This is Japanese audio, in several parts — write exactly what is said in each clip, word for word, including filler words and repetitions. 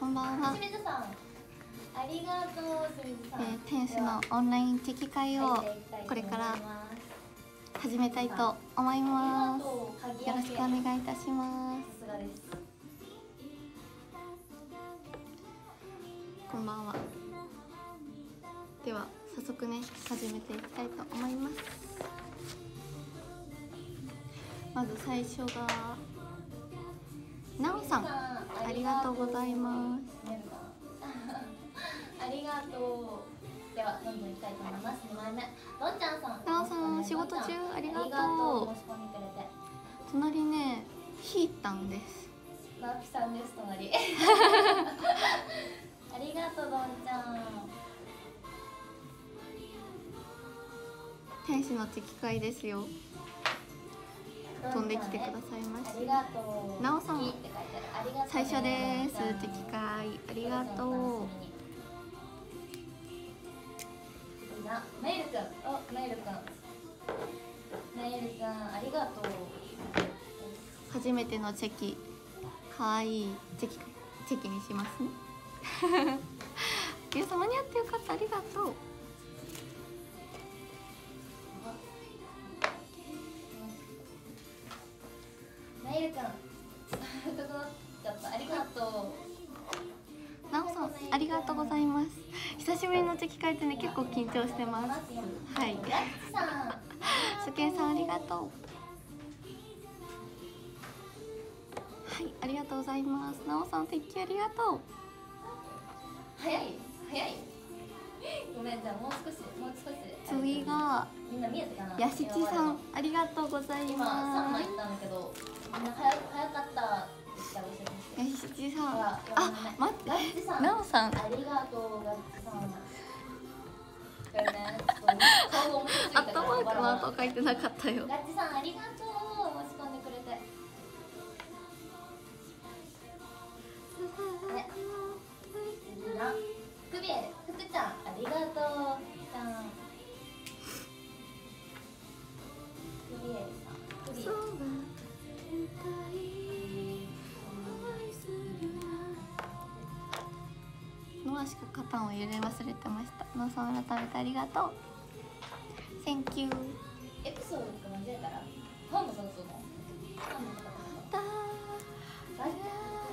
こんばんは。 清水さん、ありがとう清水さん。 えー、天使のオンラインチェキ会をこれから始めたいと思います。よろしくお願いいたします。 さすがです。 こんばんは。では早速ね始めていきたいと思います。まず最初がなおさん、ありがとうございます。 ありがとう。ではどんどんいきたいと思います。にまいめ、どんちゃんさん。 なおさん仕事中ありがとう。 申し込んでくれて。 隣ねひーたんです。 なおきさんです隣。ありがとうどんちゃん。 天使のチェキ会ですよ。飛んできてくださいまし。 ありがとう。 なおさん、最初です。チェキ会ありがとう。 メイルくん、お、メイルくん。メイルくん、ありがとう。 初めてのチェキ、可愛いチェキチェキにしますね。皆様に会ってよかった、ありがとう。 メイルくん、整っちゃった、ありがとう。 なおさん、ありがとうございます。久しぶりのチェキ会ってね、結構緊張してます。はい。すけんさん、ありがとう。はい、ありがとうございます。なおさん、チェキありがとう。 早い、早い。ごめん、じゃあもう少し、もう少し。 次がみんな見えてかな。 やしちさん、ありがとうございます。 今三枚いったんだけど、みんな早早かった。 やしちさん、あ、待って、 ガッチさん、 なおさん、 ありがとうガッチさん。これね、顔をアットマークの後書いてなかったよ。 ガッチさん、ありがとう、申し込んでくれて。あれ、次がふくびえ、ふくちゃん、ありがとう。ちゃん。ふくびえさん、ふくびえ。 ノアしかカタンを入れ忘れてました。ノアさん改めてありがとう。Thank you。 エピソードとか間違えたらファンの方とのファンの方とかガイ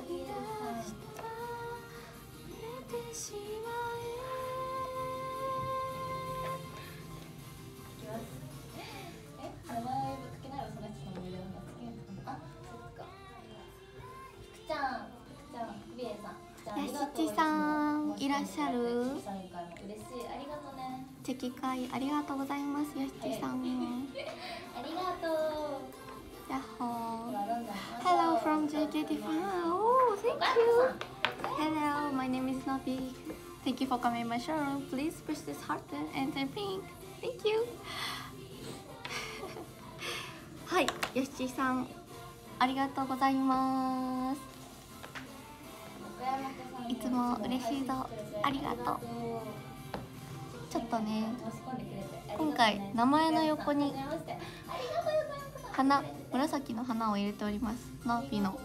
え、名前書けないわ、その人の名前が好きな人。あ、そっか。ふくちゃん、ふくちゃん、ふくびえさん。 やしちさん、いらっしゃる？ 嬉しい、ありがとうね。 チェキ会ありがとうございます。やしちさん。 ありがとう。 やっほー。Hello from ジェイケーティー fan. Oh, thank you. Hello, my name is Nabi. Thank you for coming my show. Please push this heart and then pink. Thank you. はい、やしちさん、ありがとうございます。いつも嬉しいぞ、ありがとう。ちょっとね、今回名前の横に花、紫の花を入れております。ナーピの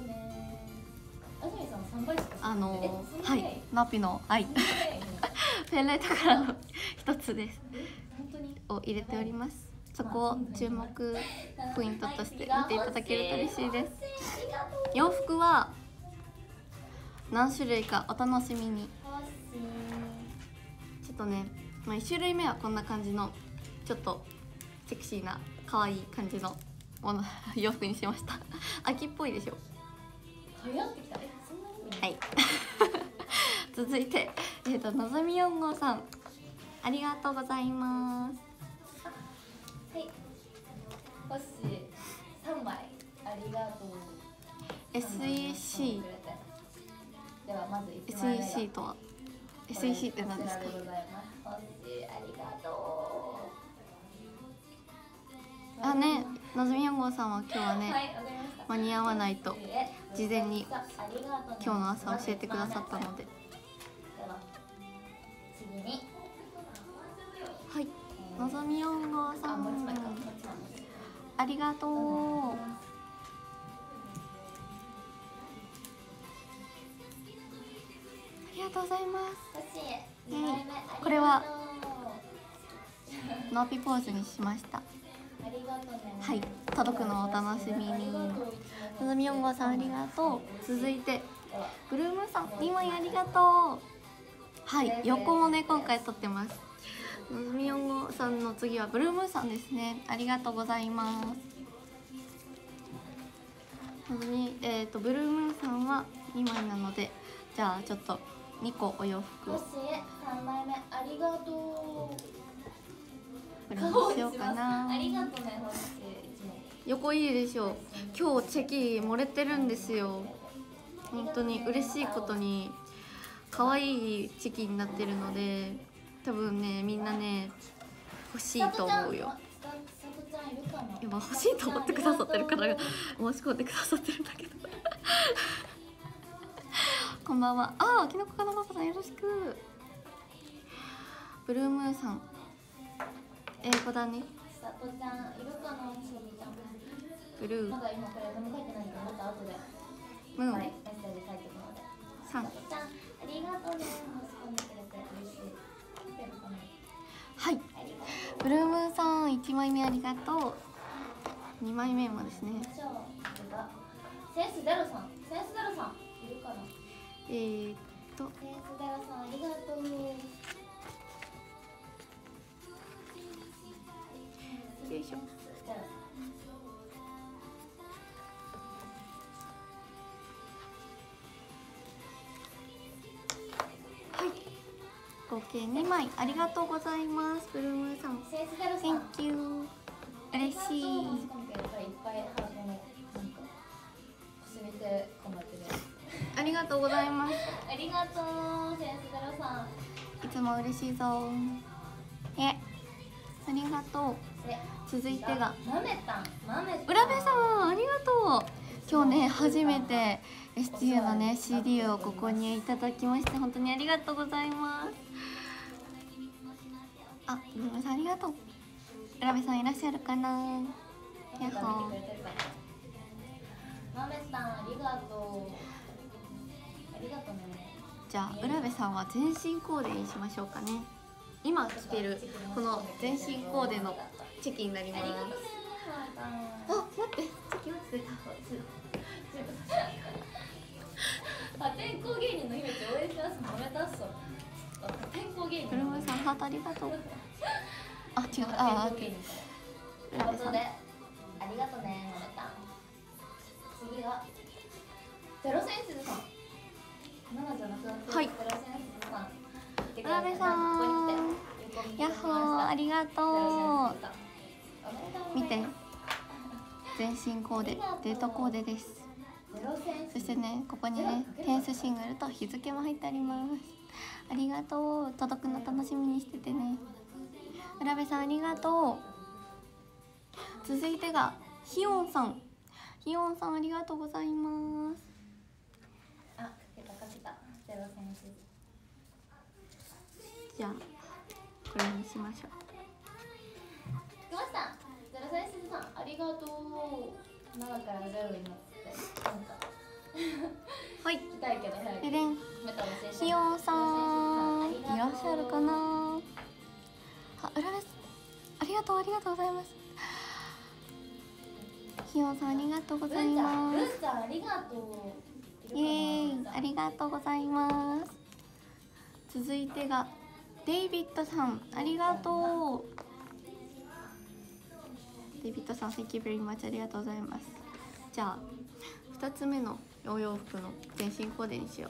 あのー、はい、ナーピの愛ペンライトからの一つですを入れております。そこを注目ポイントとして見ていただけると嬉しいです。洋服は何種類かお楽しみに。ちょっとね、まあ、いち種類目はこんな感じのちょっとセクシーな可愛い感じのもの洋服にしました。秋っぽいでしょ。はい続いて、えーと、のぞみよん号さん、ありがとうございます。 はい、星さんまいありがとう。 エスイーシーではまずいちまいめがエスイーシー とは エスイーシー って何ですか？ こちらでございます。星ありがとう。 あね、のぞみよん号さんは今日はね、 はい、わかりました。 間に合わないと事前にありがとうね。 今日の朝教えてくださったので、 では次に、 はい、のぞみよん号さあ、もう一枚か、もん、 う一枚。 ありがとう。 がとうございます。 星にまいめ、 これはありがとう。 ノーピポーズにしました。 ありがとうね。 はい、届くのをお楽しみに。のぞみよん号さんありがとう。続いてブルームーンさんにまいありがとう。はい、横もね今回撮ってます。のぞみよん号さんの次はブルームーンさんですね。ありがとうございます。のぞみえっ、ー、とブルームーンさんはにまいなので、じゃあちょっとにこお洋服を星さんまいめ、ありがとう。 これにしようかな。 ありがとうね、星。 横いいでしょう。今日チェキ漏れてるんですよ。本当に嬉しいことに可愛いチェキになってるので、多分ねみんなね欲しいと思うよ。今欲しいと思ってくださってる方が申し込んでくださってるんだけどこんばんは。ああ、きのこかのパパさんよろしく。ブルームーンさん英語だね。 さとちゃんいるかな。しみちゃんブルーまだ今これ何も書いてないから、また後でムーンはい、メッセージ書いてくので。 さん。 さとちゃんありがとうね、申し込んでくれて嬉しい。 はい、ブルームーンさんいちまいめありがとう。にまいめもですね。 じゃあセンスゼロさん、センスゼロさんいるかな。 えー、っとセンスゼロさんありがとう。 よいしょ。はい、合計にまいありがとうございます。ブルームーンさんセンスゼロさん Thank you。 嬉しい。 いっぱいハートのなんか星見て頑張ってる。 ありがとうございます。 ありがとうセンスゼロさん。 いつも嬉しいぞ。え、ありがとう。続いてがまめたん、まめたん。 浦部さんありがとう。今日ね初めて エスティーユー のね シーディー をご購入いただきまして本当にありがとうございます。あ、浦部さんありがとう。浦部さんいらっしゃるかな。やっほー。 まめたんありがとう。ありがとうね。 じゃあ浦部さんは全身コーデにしましょうかね。今着てるこの全身コーデのチェキになります。 ありがとうね。 あ、待って、チェキ落ちてた。 破天荒芸人の姫ち応援します。もめたっそ。破天荒芸人。 ブルームーンさんハートありがとう。あ、違う。あ、あ、浦部さん。 ありがとうね、まめたん。次がゼロセンシズさん。七じゃなくなってる。 はい。 ゼロセンシズさん。 浦部さん。やっほー、ありがとう。見て。全身コーデ、デートコーデです。そしてね、ここにね、テンスシングルと日付も入ってあります。ありがとう。届くの楽しみにしててね。浦部さんありがとう。続いてがひおんさん。ひおんさんありがとうございます。 あ、かけたかけた。ゼロセンシズ。 じゃあこれにしましょう。 来ました。ゼロセンシズさんありがとう。ななからゼロになってなんかはい。 来たいけど早く。 ででん。ひよんさんいらっしゃるかな。あ、浦部ありがとうありがとうございます。ひよんさんありがとうございます。 ルンちゃんありがとう。 イエーイ、ありがとうございます。続いてがデイビッドさんありがとう。デイビッドさん Thank you very much ありがとうございます。じゃあふたつめのお洋服の全身コーデにしよう。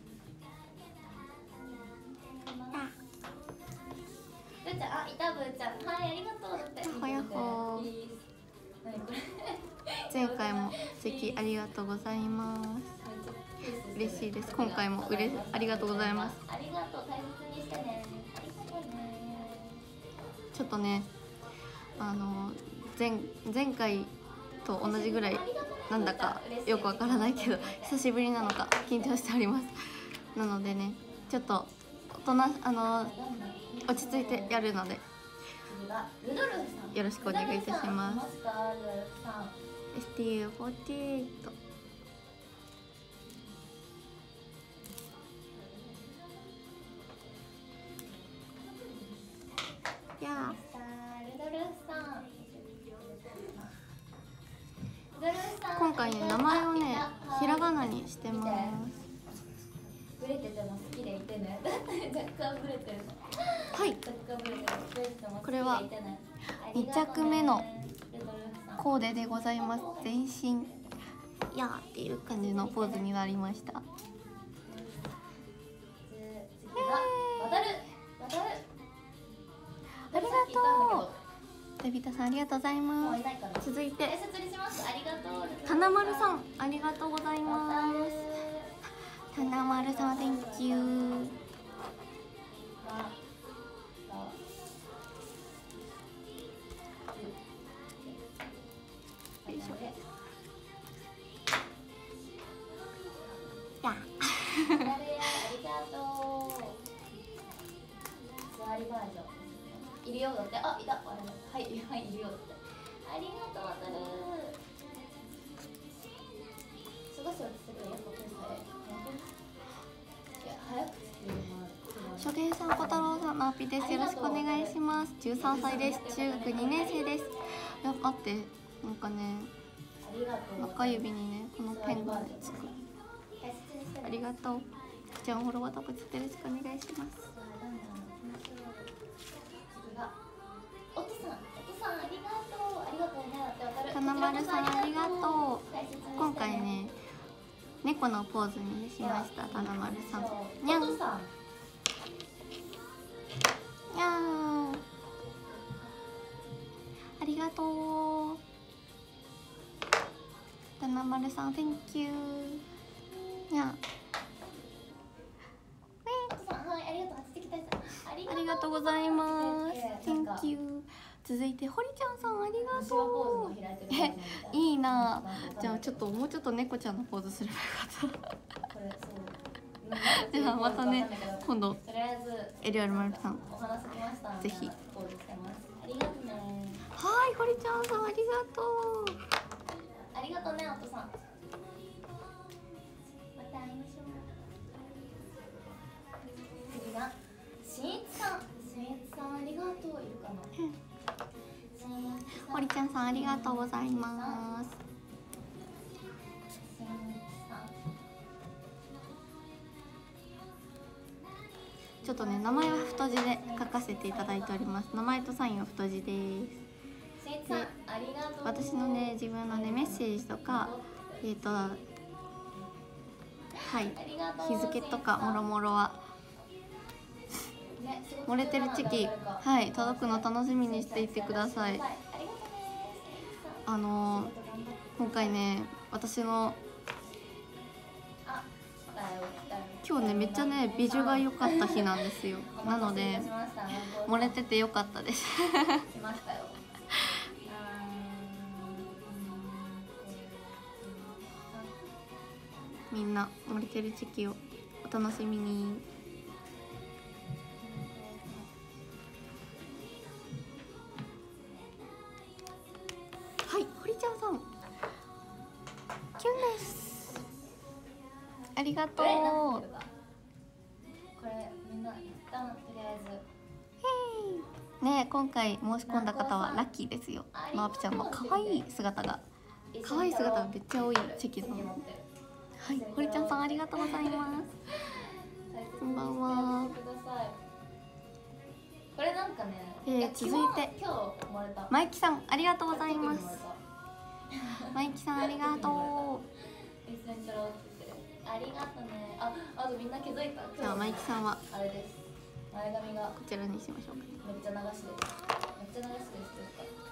ルンちゃん、あ、いたぶーちゃん、はい、ありがとうだって。 やっほやっほー。前回も席ありがとうございます。嬉しいです。今回もうれありがとうございます。 ありがとう、大切にしてね。ありがとうね。 ちょっとね、あの前前回と同じぐらいなんだかよくわからないけど久しぶりなのか緊張しております。なのでね、ちょっと大人あの落ち着いてやるのでよろしくお願いいたします。エスティーユーフォーティーエイト今回ね名前をねひらがなにしてます。 ブレてても好きでいてね。だって若干ブレてる。 はい、 若干ブレてる。ブレてても好きでいてね。 これはに着目のコーデでございます。全身やーっていう感じのポーズになりました。 次が渡る渡る。 ありがとう。デビタさんありがとうございもます。 ういないかな。 続いて大切にします。ありがとう。 たなまるさんありがとうございます。たなまるさん Thank you。 よいしょ。やありがとう。座りバージョン。いるよだって。あ、いた。はい、はい、いるよだって。ありがとう、渡る。すごい落ちてくる。やっぱこれさえ。いや、早く作るの。 書店さん、小太郎さん、マーピーです。よろしくお願いします。じゅうさんさいです。中学にねん生です。いや、待って、なんかね、中指にね、このペンがつく。ありがとう。じゃあ、フォロワーとかつってよろしくお願いします。 おとさん、おとさん、ありがとう。ありがとうね。 かなまるさん、ありがとう。今回ね、猫のポーズにしました。かなまるさん。にゃん。にゃん。ありがとう。かなまるさん、Thank you。にゃん。ありがとうございます。Thank you。続いて堀ちゃんさんありがとう。え、いいな。じゃあちょっともうちょっと猫ちゃんのポーズすればよかった。ではまたね今度エリアルマルさんぜひ。はい堀ちゃんさんありがとう。 ありがとうねおとさん。また会いましょう。次がしんいちさん。しんいちさんありがとう。いるかな。 堀ちゃんさんありがとうございます。ちょっとね名前は太字で書かせていただいております。名前とサインは太字です。で私のね自分のねメッセージとかえっとはい日付とかもろもろは漏れてるチキはい届くの楽しみにしていてください。あのー、今回ね私の今日ねめっちゃねビジュが良かった日なんですよ。なので漏れてて良かったですみんな漏れてるチキをお楽しみに。はい堀ちゃんさんキュンです。ありがとう。 これみんな一旦とりあえずね今回申し込んだ方はラッキーですよ。まーぴちゃんの可愛い姿が可愛い姿がめっちゃ多いチェキさん。はい堀ちゃんさんありがとうございます。こんばんは。 これなんかね、 えー、続いてマイキさんありがとうございます。マイキさんありがとう。 ありがとうね。あ、あとみんな気づいた。 じゃあマイキさんはあれです。前髪がこちらにしましょうか。 めっちゃ流しです。めっちゃ流しです。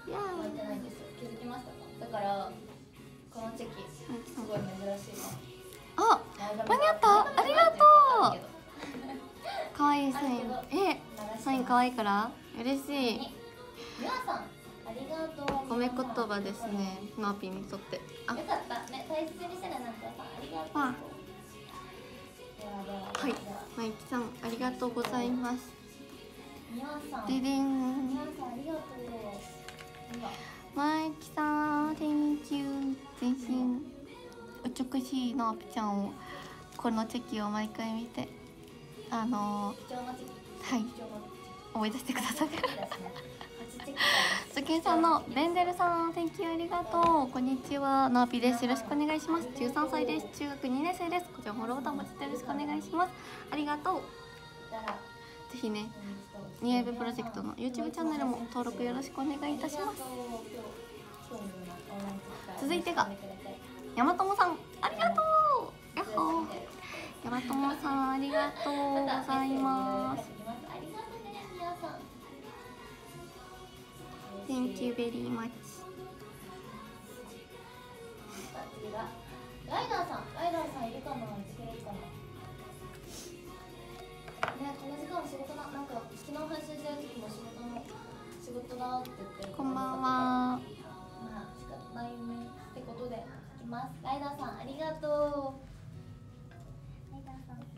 いやー。 巻いてないんですよ。気づきましたか？だからこのチェキすごい珍しいな。 あ、間に合った。ありがとう。可愛いサイン。え、サイン可愛いから嬉しい。 皆さんありがとう。 褒め言葉ですね。マーピーにとって。 あ、よかったね。大切にしてねなんかさありがとう。あはい、マイキさんありがとうございます。ででん。マイキさん、Thank you。全身美しいのぴちゃんをこのチェキを毎回見てあのー、はい思い出してください。 初見さんのベンデルさん、Thank you ありがとう。こんにちは、ナーピです。よろしくお願いします。じゅうさんさいです。中学にねん生です。こちらフォローボタンもちょっとよろしくお願いします。ありがとう。ぜひね、ニエブプロジェクトの YouTube チャンネルも登録よろしくお願いいたします。続いてが山友さん、ありがとう。やっほー。山友さん、ありがとうございます。Thank you very much。 ライダーさん、ライダーさんいるかな、いてくれるかな。ね、この時間も仕事だ、なんか昨日配信してる時も仕事の仕事だって言ってる。 こんばんは。 まあ仕方ないねってことで書きます。ライダーさんありがとう。ライダーさん。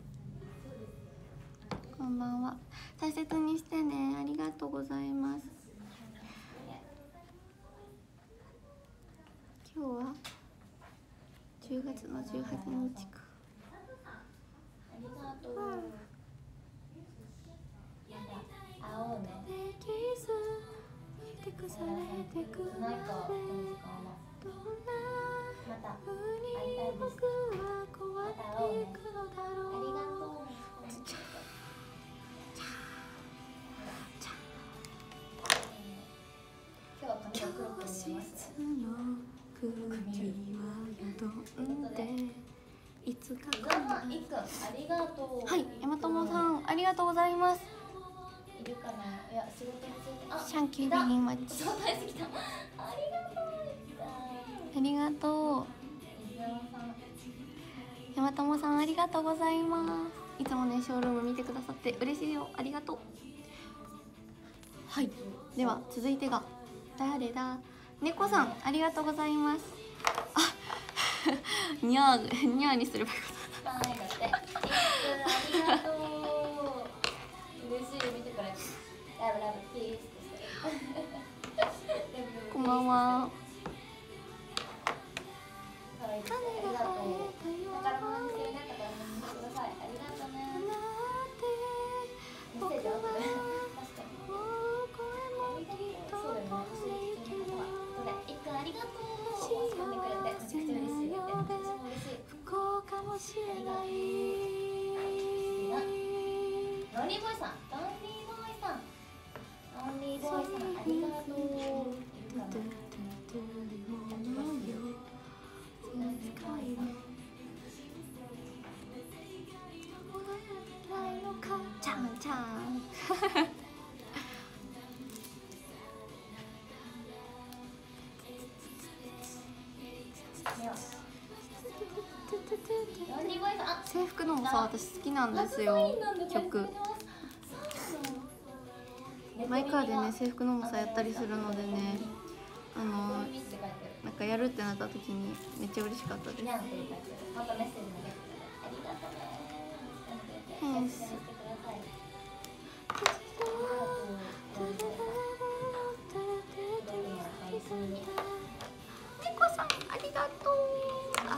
こんばんは。大切にしてね。ありがとうございます。今日はじゅうがつのじゅうはちにちか。 ありがとう。やだ、会おうね。ないか、この時間は。また会いたいです。また会おうね。ありがとう。今日は髪が黒く見えますね。 いつかありがとう。 はい、山友さん、ありがとうございます。 いるかな。いや、仕事について。あ、 シャンキューベリーマッチ。 そう大好きだ。ありがとう。 ありがとう。山友さん、ありがとうございます。いつもね、ショールーム見てくださって嬉しいよ。ありがとう。はい、では続いてが誰だ。猫さん、ありがとうございます。あ、にゃーにゃーにすればよかった。 はい、だって。ありがとう。嬉しい、見てくれ。ラブラブピース。 こんばんは。 可愛いです。ありがとう。宝物にしてるね。宝物にしてください。ありがとうね。メッセージあったね。確かに。そうだよね。私普通の方は。それ、いっくんありがとう。遊んでくれてめちゃくちゃ嬉しいよって。私も嬉しい。 かもしれない。 ロンリーボーイさん、ロンリーボーイさん、ロンリーボーイさん、ありがとう。 ちゃんちゃん。制服のもさ、私好きなんですよ。曲マイカーでね、制服のもさやったりするのでね、あのなんかやるってなった時にめっちゃ嬉しかったです。 またメッセージもありがとうね。 ヘンス猫さん、ありがとう。あ、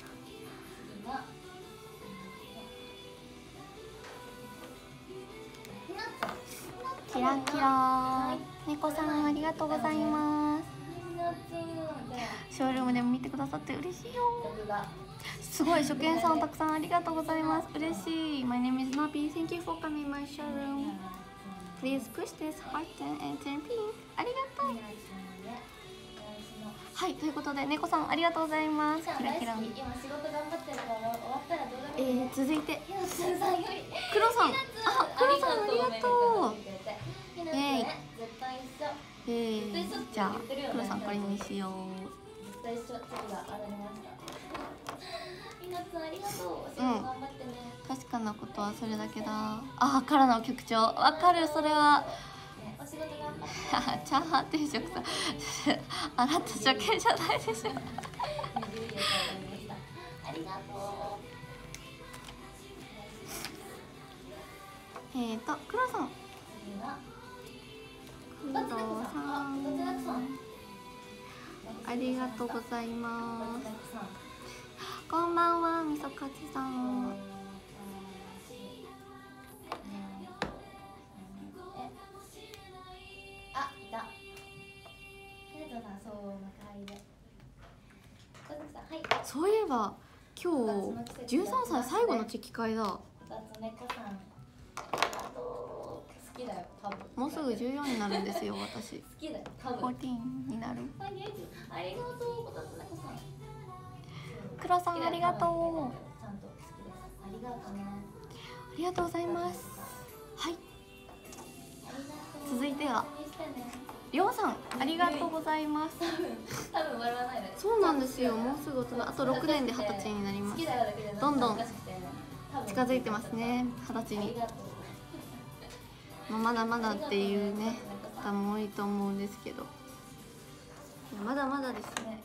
キラキラ。猫さん、ありがとうございます。ショールームでも見てくださって嬉しいよ。すごい、初見さんたくさんありがとうございます。嬉しい。My name is Nabi. Thank you for coming my showroom. Please push this heart and turn pink. ありがとう。はい、ということで猫さんありがとうございます。キラキラ。 今仕事頑張ってるから終わったらどうだろう。 えー、続いてひなつさんより黒さん、あ、黒さんありがとう。 ひなつね、絶対一緒。 えー、じゃあ黒さんこれにしよう。 絶対一緒。次があられました。ひなつさんありがとう。お仕事頑張ってね。 確かなことはそれだけだ。あ、からの局長わかる。それはお仕事頑張って。 チャーハン定食さんあなた初見じゃないでしょ。 ありがとう。 えーと黒さん、 黒さんありがとうございます。こんばんは、みそかちさん。 あ、いた。 当だ、そう、幕張で。小月さん、はい。 そういえば今日じゅうさんさい最後のチェキ会だ。 こたつ猫さん、ありがとう。好きだよ、多分。 もうすぐじゅうよんになるんですよ私。 好きだよ、多分。 じゅうよんになる。 ありがとう、こたつ猫さん。 黒さんありがとう。 ちゃんと好きです。ありがとうね。 ありがとうございます。はい。続いてはりょうさんありがとうございます。 多分笑わないで。 そうなんですよ。もうすぐ大人、あとろくねんではたちになります。どんどん近づいてますね、はたちに。まあ、まだまだっていうね方も多いと思うんですけど、いやまだまだですね。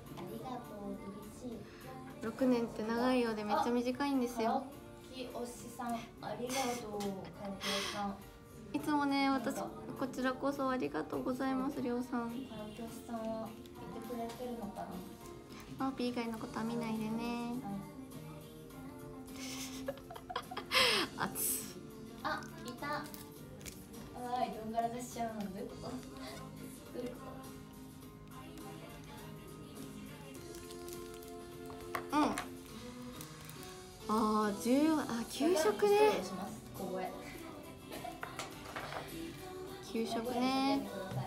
ろくねんって長いようでめっちゃ短いんですよ。 おしさんありがとう。 いつもね、私こちらこそありがとうございます。りょうさん。 さんはいてくれてるのかな。 マーピー以外のことは見ないでね。あつ。 あ、いた。はい、どんがらがしちゃうのどういうこと？どういうこと？ うん。ああ、じゅう、あ、給食ね。給食ね。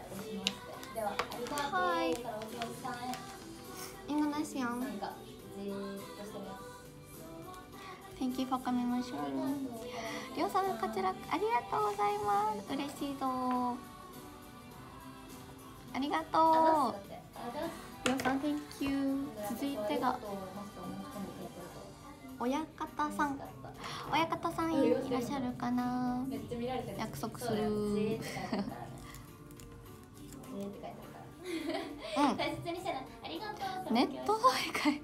はい。インドネシアン。Thank you for coming my show. りょうさんこちらありがとうございます。嬉しいぞ。ありがとう。りょうさん Thank you。続いてが親方さん。親方さんいらっしゃるかな。約束する。うん。ネット飲み会。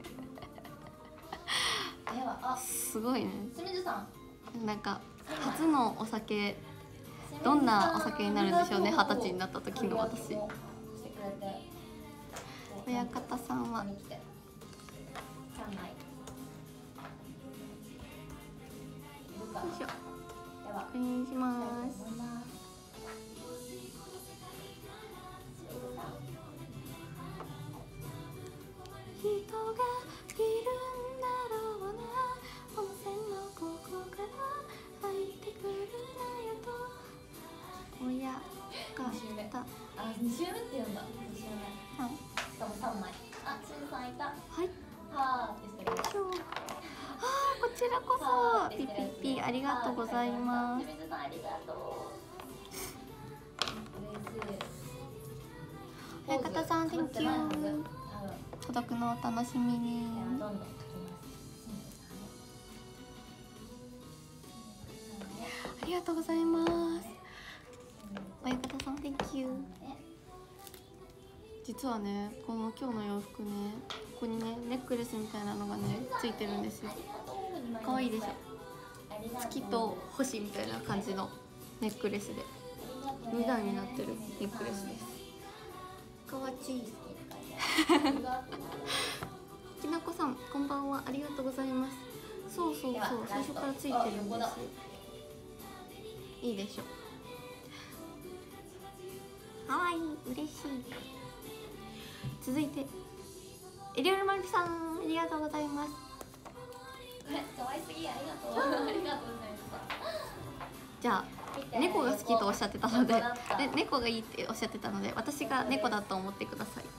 すごいね。なんか初のお酒、どんなお酒になるんでしょうね。二十歳になった時の私。親方さんは。よいしょ。お願いします。人がいるんだろうな。温泉のここから入ってくるなよと。親がた。 あ、二週目って言うんだ。二週目。 はい。 しかも三枚。あ、しゅんさんいた。 はい。 はあってしてる。 あー、こちらこそピピピありがとうございます。 水さんありがとう。 親方さん Thank you。届くのを楽しみに。ありがとうございます。親方さん Thank you。実はね、この今日の洋服ね、ここにねネックレスみたいなのがねついてるんですよ。可愛いでしょ。月と星みたいな感じのネックレスでに段になってるネックレスです。かわちい。きなこさんこんばんは、ありがとうございます。そうそうそう、最初からついてるんですよ。いいでしょ。かわいい、嬉しい。続いてエリオルマルピさんありがとうございます。 可愛すぎ、ありがとう。ありがとうございます。 じゃあ猫が好きとおっしゃってたので、で猫がいいっておっしゃってたので、私が猫だと思ってください。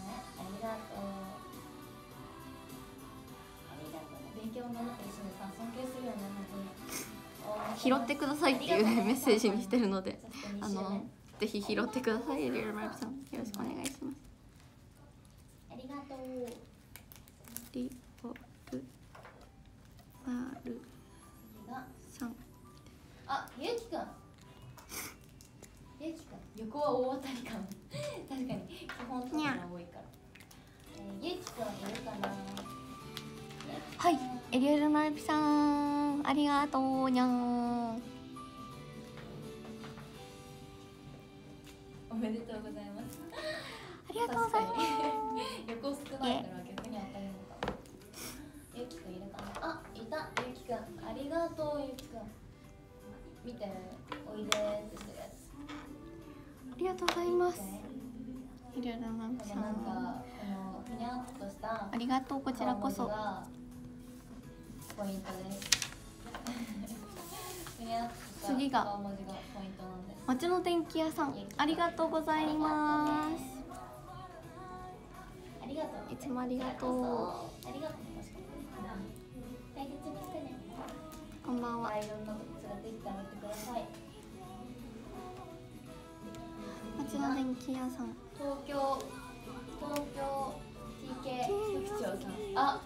拾ってくださいっていうメッセージにしてるので、あのぜひ拾ってください。エリオルマルピさんよろしくお願いします。 ありがとう。 リオルマルさん。 あ、ゆうきくん。ゆうきくん、横は大当たりかも。確かに基本的には多いから。ゆうきくんいるかな。 はい、エリオルマルピさんありがとうにゃん。 おめでとうございます。 ありがとうございます。 横少ないから逆に当たるのかな。ゆうきくんいるかな。あ、いた。ゆうきくんありがとう。ゆうきくん見て、おいでーってしてるやつ。 ありがとうございます。エリオルマなありがとう、こちらこそ。 ポイントです。 次が顔文字がポイントなんです。 町の電気屋さん、ありがとうございます。 ありがとう。 いつもありがとう。 ありがとう。大切にしてね。 こんばんは。 いろんなとこ連れて行ってあげてください。 町の電気屋さん。 東京東京 ティーケー 局長さん。あ、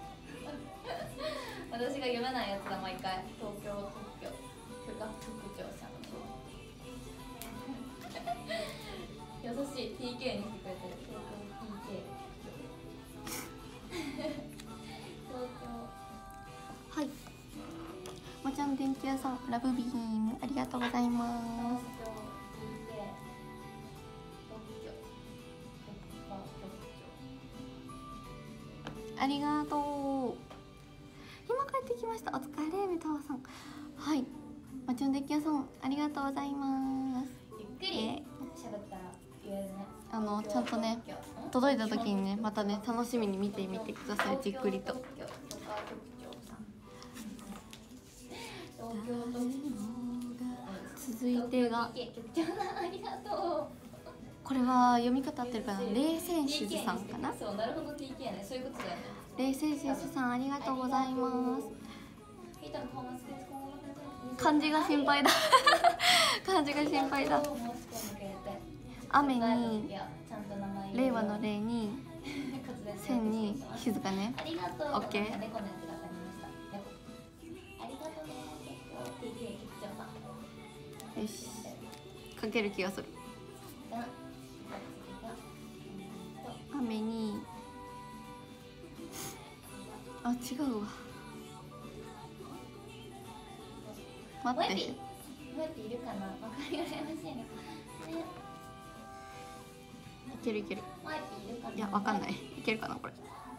私が読めないやつだ毎回。東京特許許可局長さん。優しい ティーケー にしてくれてる。東京 ティーケー 東京。 はい。もちゃん電気屋さん、ラブビーム、ありがとうございます。ありがとう。今帰ってきました。お疲れ、メタワさん。はい。もちゃん電気屋さん、ありがとうございます。 ゆっくり喋ったら言えるね。 あのちゃんとね、届いた時にね、またね、楽しみに見てみてください。じっくりと。続いてが、これは読み方合ってるかな、冷泉酒さんかな。 そう、なるほど ティーケー ね、そういうことだよね。 冷泉酒さん、ありがとうございます。漢字が心配だ漢字が心配だ。雨に令和の令に線に静かね。オッケー。よし、書ける気がする。雨に、あ、違うわ。待って。 いるかな。わかりません。いけるいける。いや、わかんない。いけるかなこれ。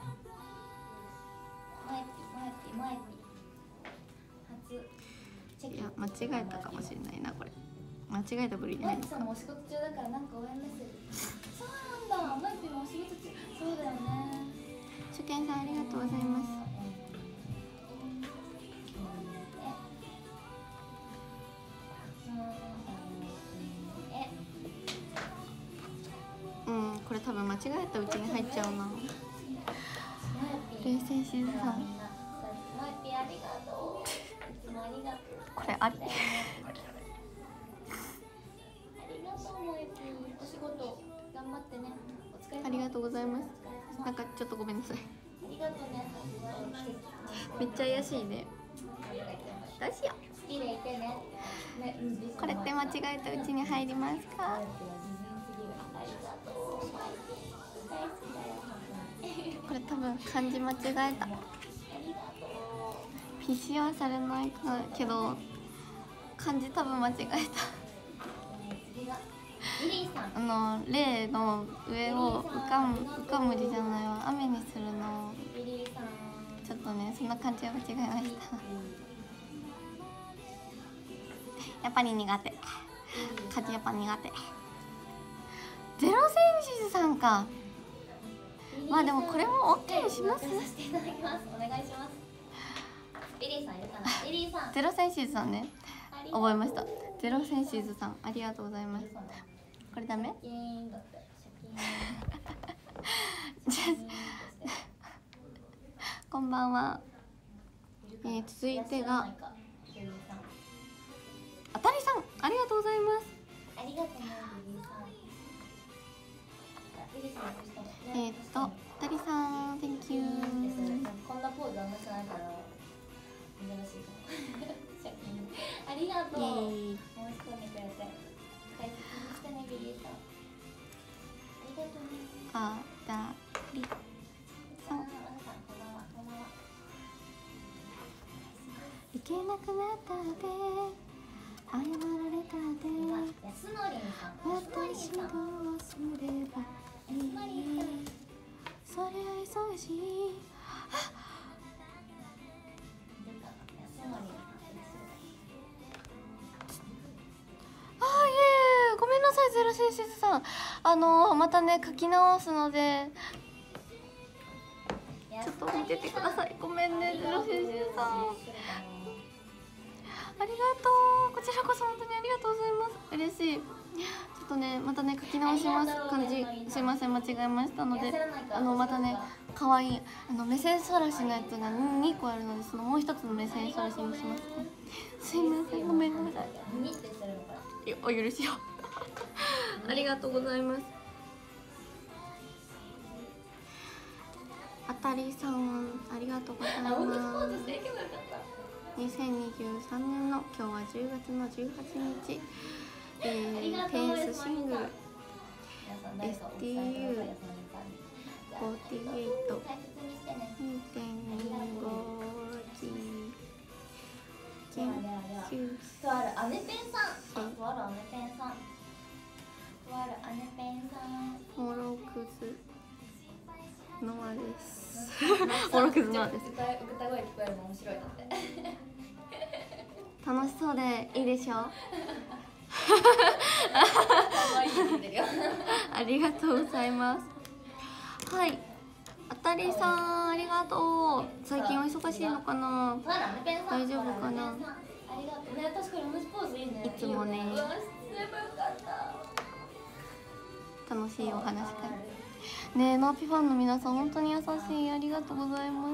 いや、間違えたかもしれないなこれ。間違えたぶりに入るのか。 もう仕事中だからなんか応援メッセージ。そうなんだ。マイピーもお仕事中。そうだよね。 初見さんありがとうございます。うん、これ多分間違えたうちに入っちゃうな。冷静しずさん。これあり。ありがとうございます。なんかちょっとごめんなさい。めっちゃ怪しいね。どうしよう。これって間違えたうちに入りますか？これ多分漢字間違えた。ピーシー はされないけど漢字多分間違えた。あの例の上を浮かむ浮かむ字じゃないわ、雨にするのちょっとね、そんな感じは間違えました。やっぱり苦手。漢字やっぱ苦手。ゼロセンシズさんか。まあでもこれも オーケー にします。 お願いします。リリーさんいるかな。リリーさん。 ゼロセンシズさんね。覚えました。ゼロセンシズさん、ありがとうございます。これダメ？こんばんは。えー、続いてがあたりさん、ありがとうございます。 ありがとうね、リリーさん。 えーっと、あたりさん、Thank you。 こんなポーズあんましないから珍しいかも。ありがとう。申し込んでくれて大切にしてね、リリーさん。ありがとうね。 あたりさん。いけなくなったで、謝られたで。 安のりんさん。 私どうすればいい？そりゃ忙しい。ああ、いえいえ、ごめんなさい、ゼロセンシズさん。あのまたね書き直すので、 ててください。ごめんねゼロ先生さん、ありがとう。こちらこそ本当にありがとうございます。嬉しい。ちょっとねまたね書き直します感じ、すいません間違えましたので、あのまたね可愛いあの目線そらしのやつがにこあるので、そのもう一つの目線そらしにしますね。すいませんごめんなさい。お許しをありがとうございます。あたりさんありがとうございます。にせんにじゅうさんねんの今日はじゅうがつのじゅうはちにち、えー、テンスシングル エスティーユーフォーティーエイト にてんにご 期研究とあるアネペンさん、とあるアネペンさん、とあるアネペンさん、 モロクズノアです。モロクズノアです。 歌声聞こえるの面白いなって。 楽しそうでいいでしょう。ありがとうございます。はい、あたりさんありがとう。最近お忙しいのかな。大丈夫かな。いつもね楽しいお話からねえ、ナーピファンの皆さん本当に優しい、ありがとうございます。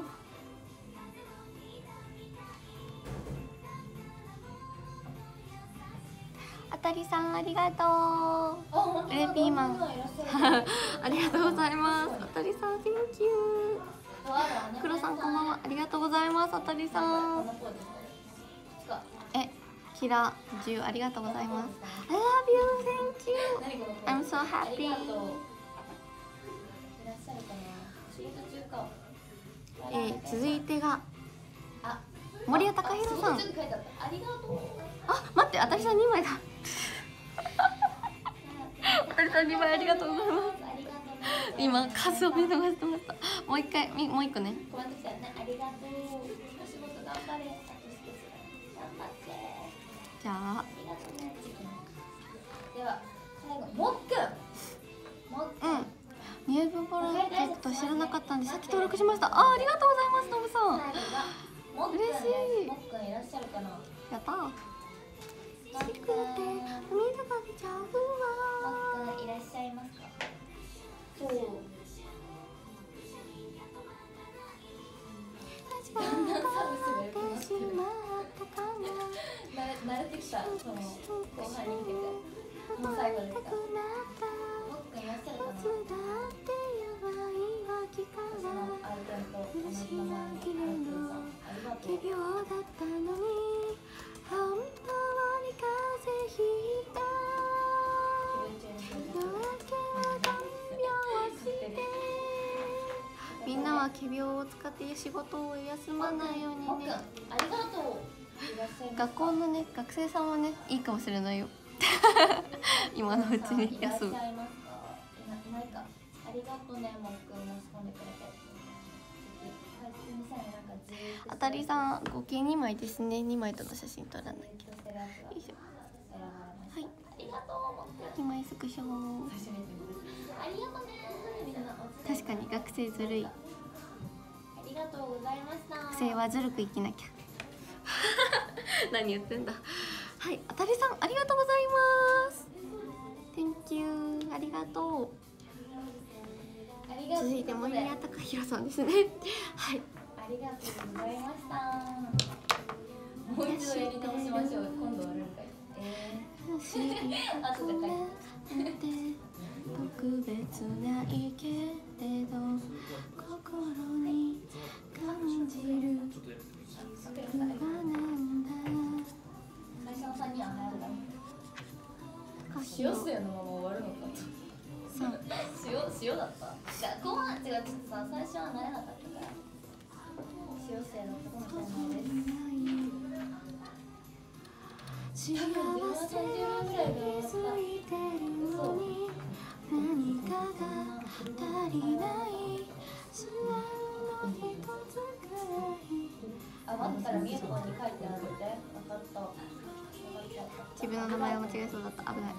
あたりさんありがとう。ウレピーマンありがとうございます。あたりさん Thank you。 黒さんこんばんは、ありがとうございます。あたりさんえキラじゅうありがとうございます。 I love you, thank you, I'm so happy。 えー、続いてが森谷貴弘さん。あ、待って、あたりさんにまいだ。あたりさんにまいありがとうございます。今数を見逃してました。もう一回、もう一個ね。じゃあでは最後もっくん、もっくん、 うんニューブプロジェクト知らなかったんでさっき登録しました。あ、ありがとうございますノブさん。嬉しい。 もっくんいらっしゃるかな。 やったー。しくて涙が出ちゃうわ。 もっくんいらっしゃいますか。そうだんだんサブスが良くなってる。慣れ慣れてきた。その後半に向けてもう最後ですか。もっくんいらっしゃるかな。私のアルテンと同じ名前のアルテンさん、ありがとう。 奇病だったのに本当に風邪ひいた。夜明けは看病してみんなは奇病を使って仕事を休まないようにね。 ありがとう。 学校のね学生さんはねいいかもしれないよ。今のうちに休む。 いないか。ありがとうね、もっくん申し込んでくれて。 あたりさん合計にまいですね。にまいとの写真撮らなきゃ。よいしょ。はい。にまいスクショ。 ありがとうね。 確かに学生ずるい。 ありがとうございました。 学生はずるく生きなきゃ。何言ってんだ。はい、あたりさんありがとうございます。Thank you、ありがとう。続いて森谷貴弘さんですね。はい。 ありがとうございました。もう一度やり直しましょう。今度はなんか。ええー。あとで書いて。 特別ないけれど心に感じる曲がなんだ。 最初のさんにんは流行るだろう。塩水のまま終わるのかと。塩塩だった。じゃあ後半違う、ちょっとさ最初はなれなかったから塩水だったかもしれないです。 幸せに気づいてるのに何かが足りない不安の一つくらい。 あ、待ったらミエコに書いてあるって。分かった。 自分の名前を間違えそうだった。危ない。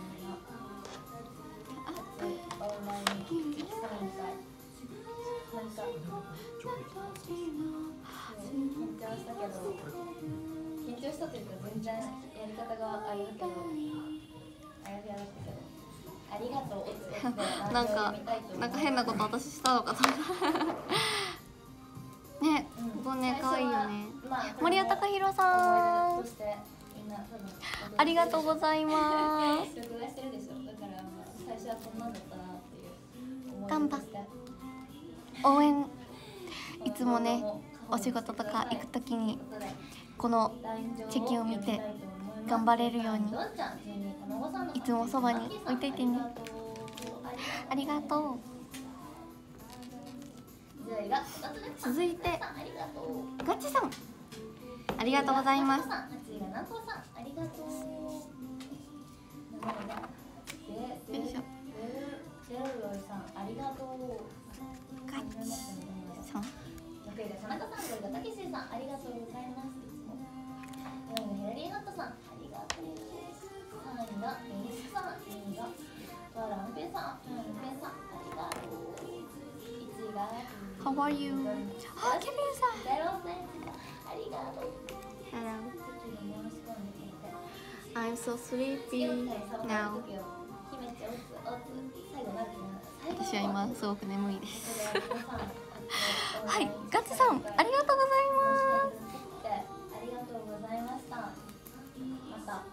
オンラインサイン会なんか緊張したけど、緊張したというか全然やり方があれだけど、あやふやだったけど、ありがとうおつおつでなんかなんか変なこと私したのかと思ったね、ここね可愛いよね。森谷貴弘さん、ありがとうございます。 録画してるでしょ。だから最初はこんなんだったなっていう頑張っ応援いつもね、お仕事とか行くときにこのチェキを見て頑張れるようにいつもそばに置いといてね。ありがとう。続いてガチさん、ありがとうございます。よいしょ。ガチさん、 田中さん、これがたけしさん、ありがとうございます。いつも。ヘラリーハットさん、ありがとう。さんいがエリスさん、にいがワランペさん、ランペさん、ありがとう。いちいが How are you? あ、ケビンさん。 ゼロセンチありがとう。 Hello. I'm so sleepy now. 私は今すごく眠いです。はい、ガチさん、ありがとうございます。 ありがとうございました。また、ま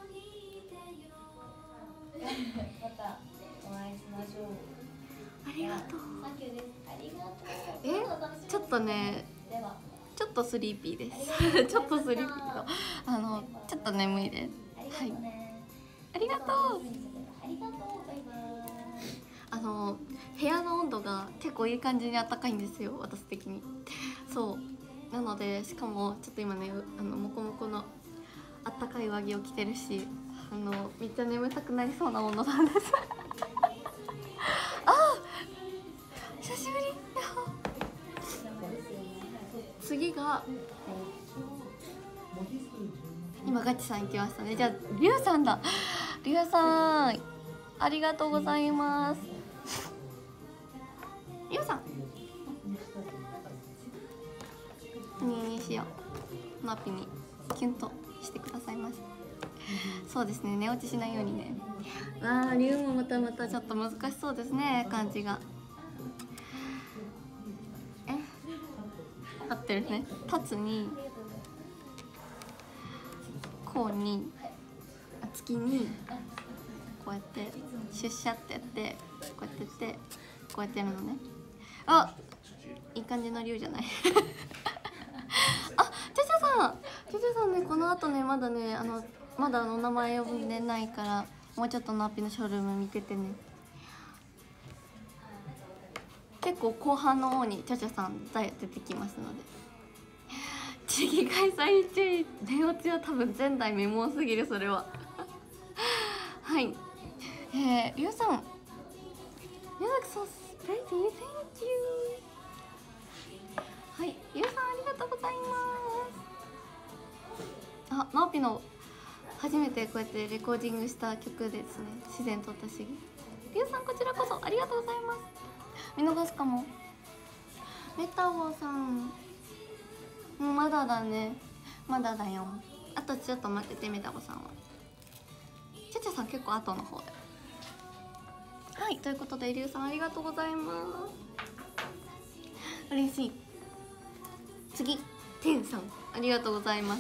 たお会いしましょう。 ありがとう。 サンキューです。ありがとう。 え、ちょっとね、ちょっとスリーピーです。ちょっとスリーピーと、あの、ちょっと眠いです。はい。ありがとう。 ありがとう。バイバイ。 あの部屋の温度が結構いい感じに暖かいんですよ、私的に。そうなので、しかもちょっと今ね、あのモコモコのあったかい上着を着てるし、あのめっちゃ眠たくなりそうな温度なんですあ、久しぶり。次が今ガチさん行きましたね。じゃあリュウさんだ。リュウさん、ありがとうございます。リュウさん、何にしよう。ナピにキュンとしてくださいました。そうですね、寝落ちしないようにね。ああ、リュウもまたまたちょっと難しそうですね、漢字が。え、合ってるね。立つにこうに月にこうやって出社ってやってこうやってやってこうやってやるのね。あ、いい感じの竜じゃないあ、チャチャさん、チャチャさんね、この後ね、まだね、あのまだあの名前呼んでないから、もうちょっとナッピのショールーム見ててね。結構後半の方にチャチャさん出てきますので。次開催中、寝落ちは多分前代未聞すぎる、それははい。えー、リュウさん、宮崎さん、プレイティー、Thank you。はい、リュウさん、ありがとうございます。あ、ナオピの初めてこうやってレコーディングした曲ですね。自然と私。リュウさん、こちらこそありがとうございます。見逃すかも。メタボさん、もうまだだね、まだだよ。あとちょっと待ってて、メタボさんは。チャチャさん結構後の方で。はい、ということでリュウさん、ありがとうございます。嬉しい。次、テンさん、ありがとうございます。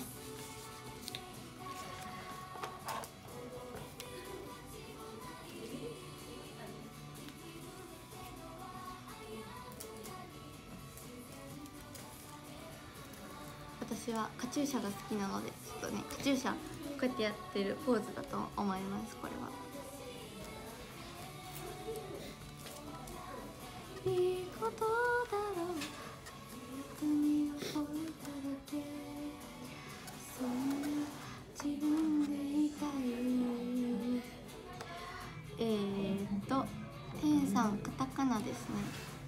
私はカチューシャが好きなので、ちょっとね、カチューシャこうやってやってるポーズだと思います。これはいいことだろう、別に覚えただけ、そんな自分でいたい。えーっとテンさん、カタカナですね。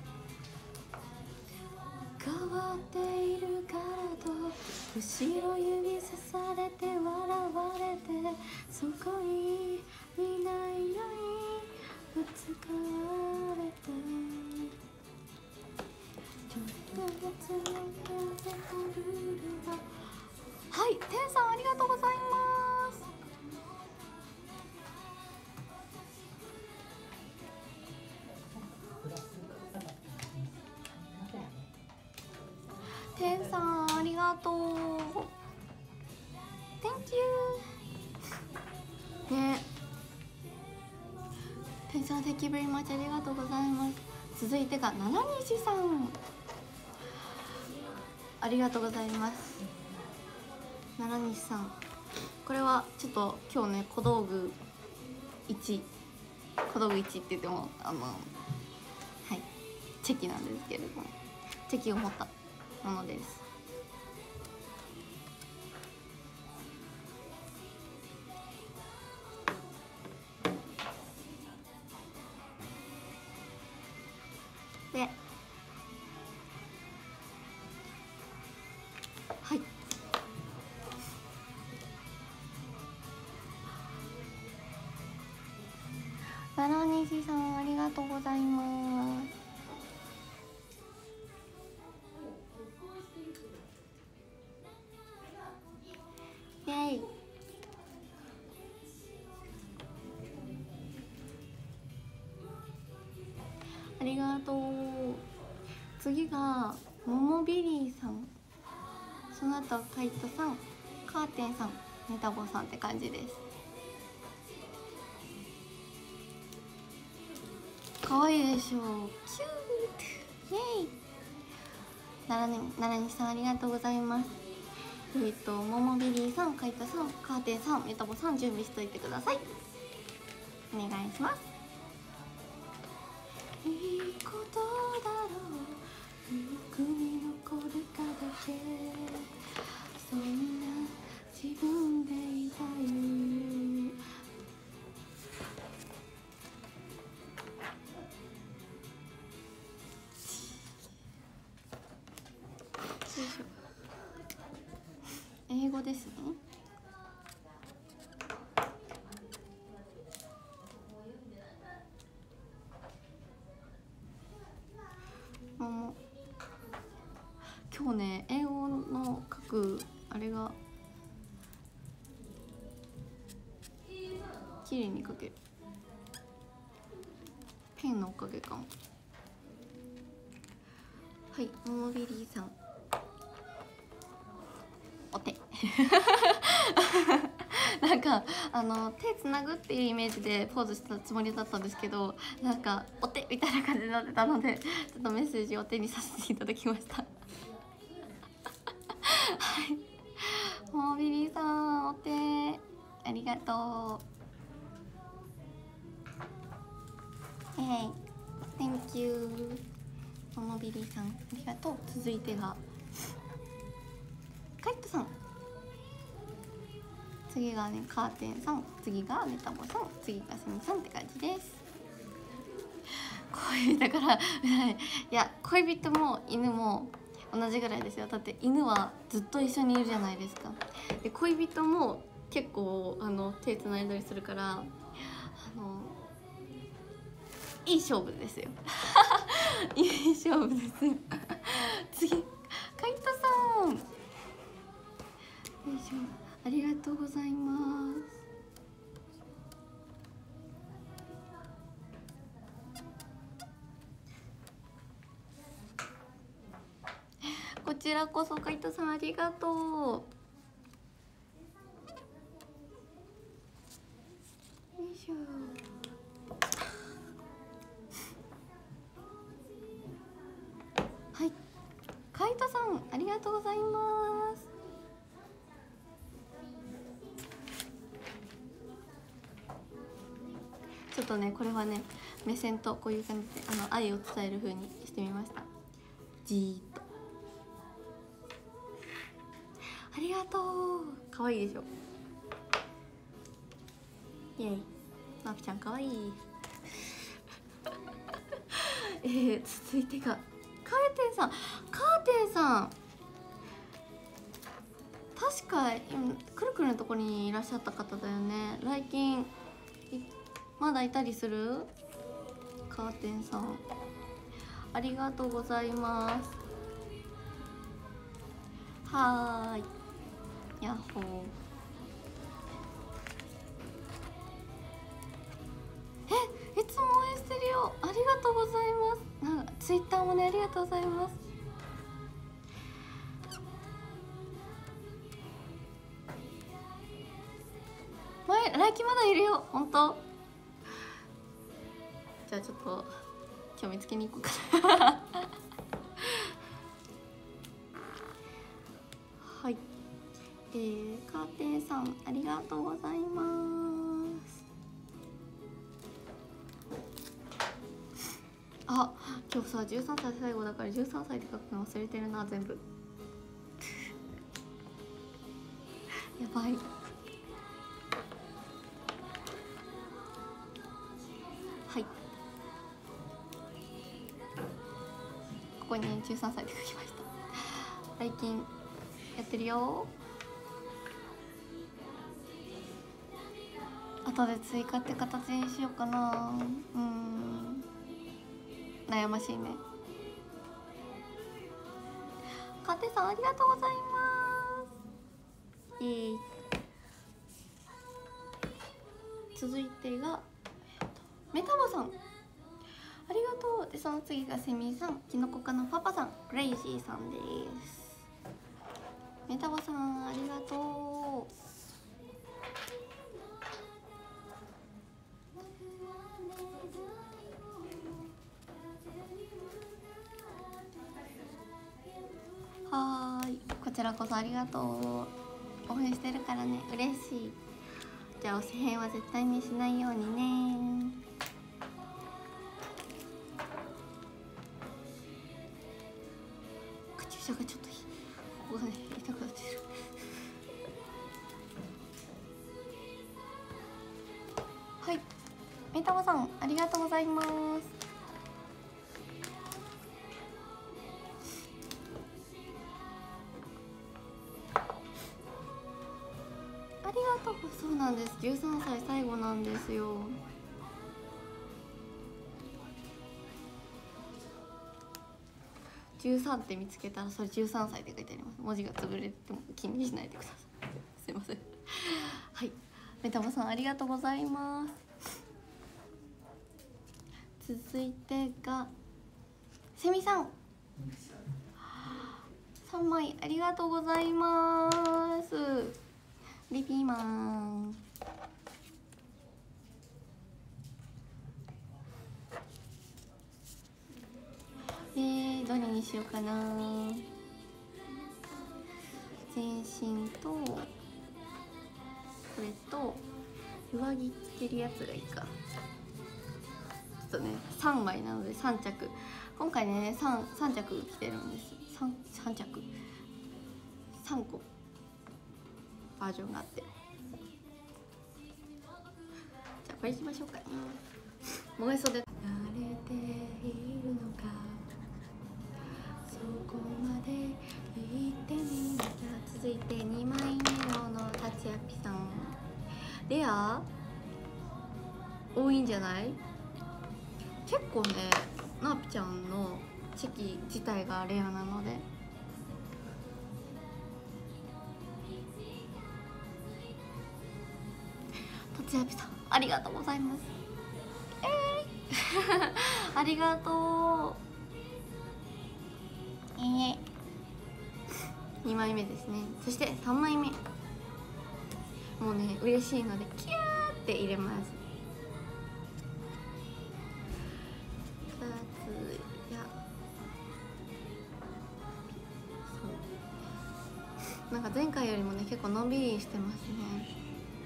変わっているからと後ろ指さされて笑われて、そこにいないのにぶつかられた。ちょっとはい、てんさんありがとうございます。てんさんありがとう。 Thank you ね。てんさん Thank you very much ありがとうございます。続いてがななにしさん、ありがとうございます。ななにしさん、これはちょっと今日ね小道具いち、小道具いちって言ってもあのはいチェキなんですけれども、チェキを持ったものです。で、はい、ななにしさんありがとうございます。イェイ。ありがとう。次がももビリーさん、その後カイトさん、カーテンさん、メタボさんって感じです。かわいいでしょう。キュート、イエイ。ななにさんありがとうございます。えっとももビリーさん、カイトさん、カーテンさん、メタボさん準備しといてください。お願いします。いいことだろう、記憶に残るかだけ、そんな自分でいたい。英語ですね。も今日ね英語の書くあれが綺麗に書ける、ペンのおかげかも。はい、ももビリーさんお手なんかあの手つなぐっていうイメージでポーズしたつもりだったんですけど、なんかお手みたいな感じになってたので、ちょっとメッセージをお手にさせていただきましたはい、ももビリーさんお手ありがとう。えい、Thank you。ももビリーさんありがとう。続いてがカイトさん、次がねカーテンさん、次がメタボさん、次がスミさんって感じです。恋だからいや恋人も犬も同じぐらいですよ。だって犬はずっと一緒にいるじゃないですか。で恋人も結構あの手つないだりするから、あのいい勝負ですよいい勝負ですよ次カイトさん、よいしょ、ありがとうございます。こちらこそカイトさんありがとう。よいしょ。はい、カイトさんありがとうございます。ちょっとねこれはね目線とこういう感じであの愛を伝える風にしてみました。じーっとありがとう。可愛いでしょ。イエイ、まぴちゃん可愛いえー、続いてがカーテンさん。カーテンさん確か今くるくるのところにいらっしゃった方だよね。来勤まだいたりする？カーテンさんありがとうございます。 はーい、やっほー。え、いつも応援してるよ。ありがとうございます。なんかツイッターもね、ありがとうございます。前来季まだいるよ、本当。じゃあちょっと今日見つけに行こうかな。はい、えー、カーテンさんありがとうございます。あ、今日さじゅうさんさい最後だからじゅうさんさいって書くの忘れてるな、全部。やばい。はい、ここにじゅうさんさいって書きました。最近やってるよ。後で追加って形にしようかな。うん、悩ましいね。カテさんありがとうございます。イエーイ。続いてがメタボさん、ありがとう。でその次がセミさん、キノコ科のパパさん、クレイジーさんです。メタボさんありがとう。はーい、こちらこそありがとう。応援してるからね、嬉しい。じゃあおせへんは絶対にしないようにね。注射がちょっとここがね痛くなってる。はい、メタボさんありがとうございます。ありがとう。そうなんです、じゅうさんさい最後なんですよ。じゅうさんって見つけたらそれじゅうさんさいって書いてあります。文字が潰れても気にしないでください。すいません。はい、メタボさんありがとうございます。続いてがセミさん、さんまいありがとうございます。リピーマン、えー、どれにしようかな。全身とこれと上着着てるやつがいいか。ちょっとねさんまいなのでさんちゃく、今回ね 3, 3着着てるんです。 3, 3着さんこバージョンがあって、じゃあこれにしましょうかね。もえ袖慣れているのか、そこまで言ってみた。続いてにまいめのタチアピさん、レア多いんじゃない？結構ねなーぴちゃんのチェキ自体がレアなので、タチアピさんありがとうございます。えー、ありがとう。いいえ、にまいめですね。そしてさんまいめ、もうね嬉しいのでキャーって入れます。ふたつやそう、なんか前回よりもね結構のんびりしてますね。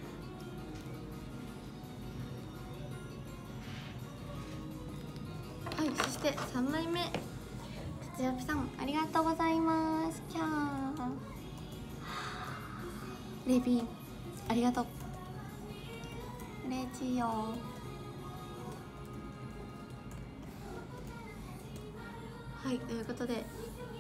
はい、そしてさんまいめ、つやぴさんありがとうございます。キャー。レビーありがとう。レジよ。はい、ということで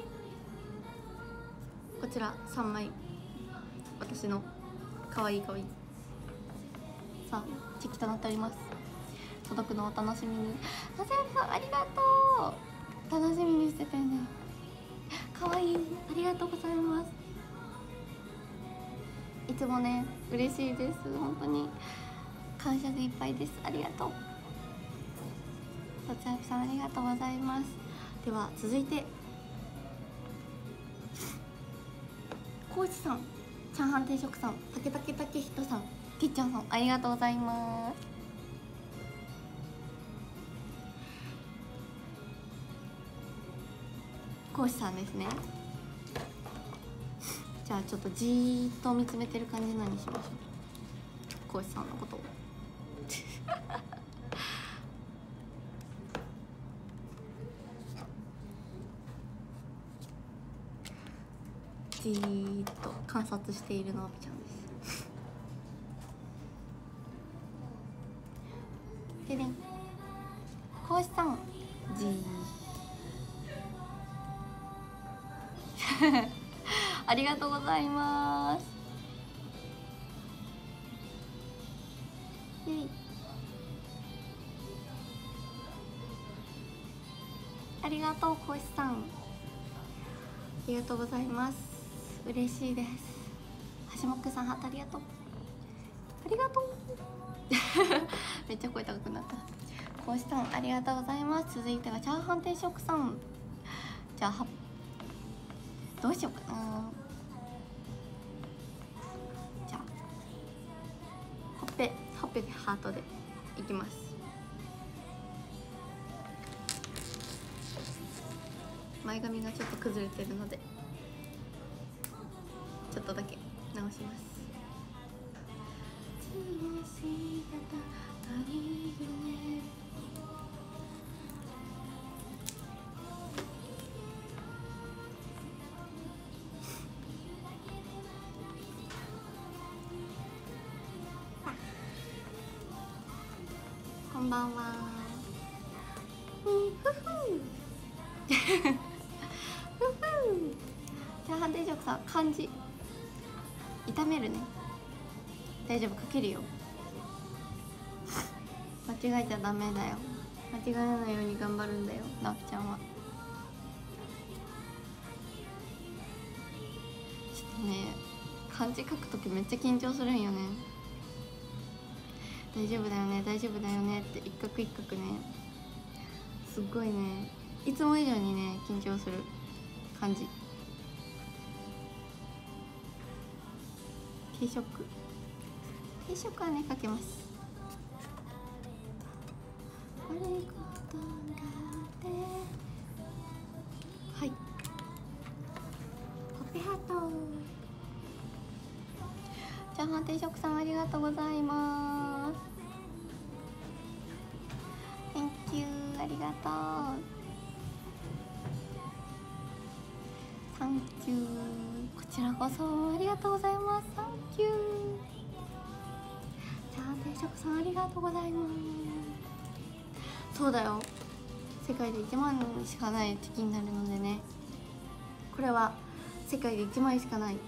こちらさんまい私のかわいいかわいいさあチェキとなっております。届くのをお楽しみに。なぜさんありがとう。楽しみにしててね。かわいい、ありがとうございます。 いつもね嬉しいです。本当に感謝でいっぱいです。ありがとう。とちあぴさんありがとうございます。では続いてこうちさん、チャーハン定食さん、たけたけたけひとさん、てっちゃんさんありがとうございます。こうちさんですね。じゃあちょっとじーっと見つめてる感じのにしましょう。こうちさんのことをじーっと観察しているのあぴちゃんです。でね、こうしさんじーありがとうございます。イエイ、ありがとうこうしさん、ありがとうございます。嬉しいです。橋本さんハートありがとう、ありがとうめっちゃ声高くなった。こうしさんありがとうございます。続いてはチャーハン定食さん。じゃあはどうしようかな。じゃあほっぺほっぺでハートでいきます。前髪がちょっと崩れてるのでちょっとだけ直します。こんばんは。ふふチャーハン定食さん、漢字炒めるね。大丈夫、かけるよ。間違えちゃダメだよ。間違えないように頑張るんだよ、なおきちゃんは。ちょっとね、漢字書くときめっちゃ緊張するんよね。大丈夫だよね、大丈夫だよねって一画一画ね、すっごいね、いつも以上にね緊張する感じ。定食定食はねかけます。はい、コピーハート。チャーハン定食さんありがとうございます。 Thank you、 ありがとう。Thank you、 こちらこそありがとうございます。 Thank you、 チャーハン定食さんありがとうございます。そうだよ、世界でいちまんしかないチキンになるのでね、これは世界でいちまいしかない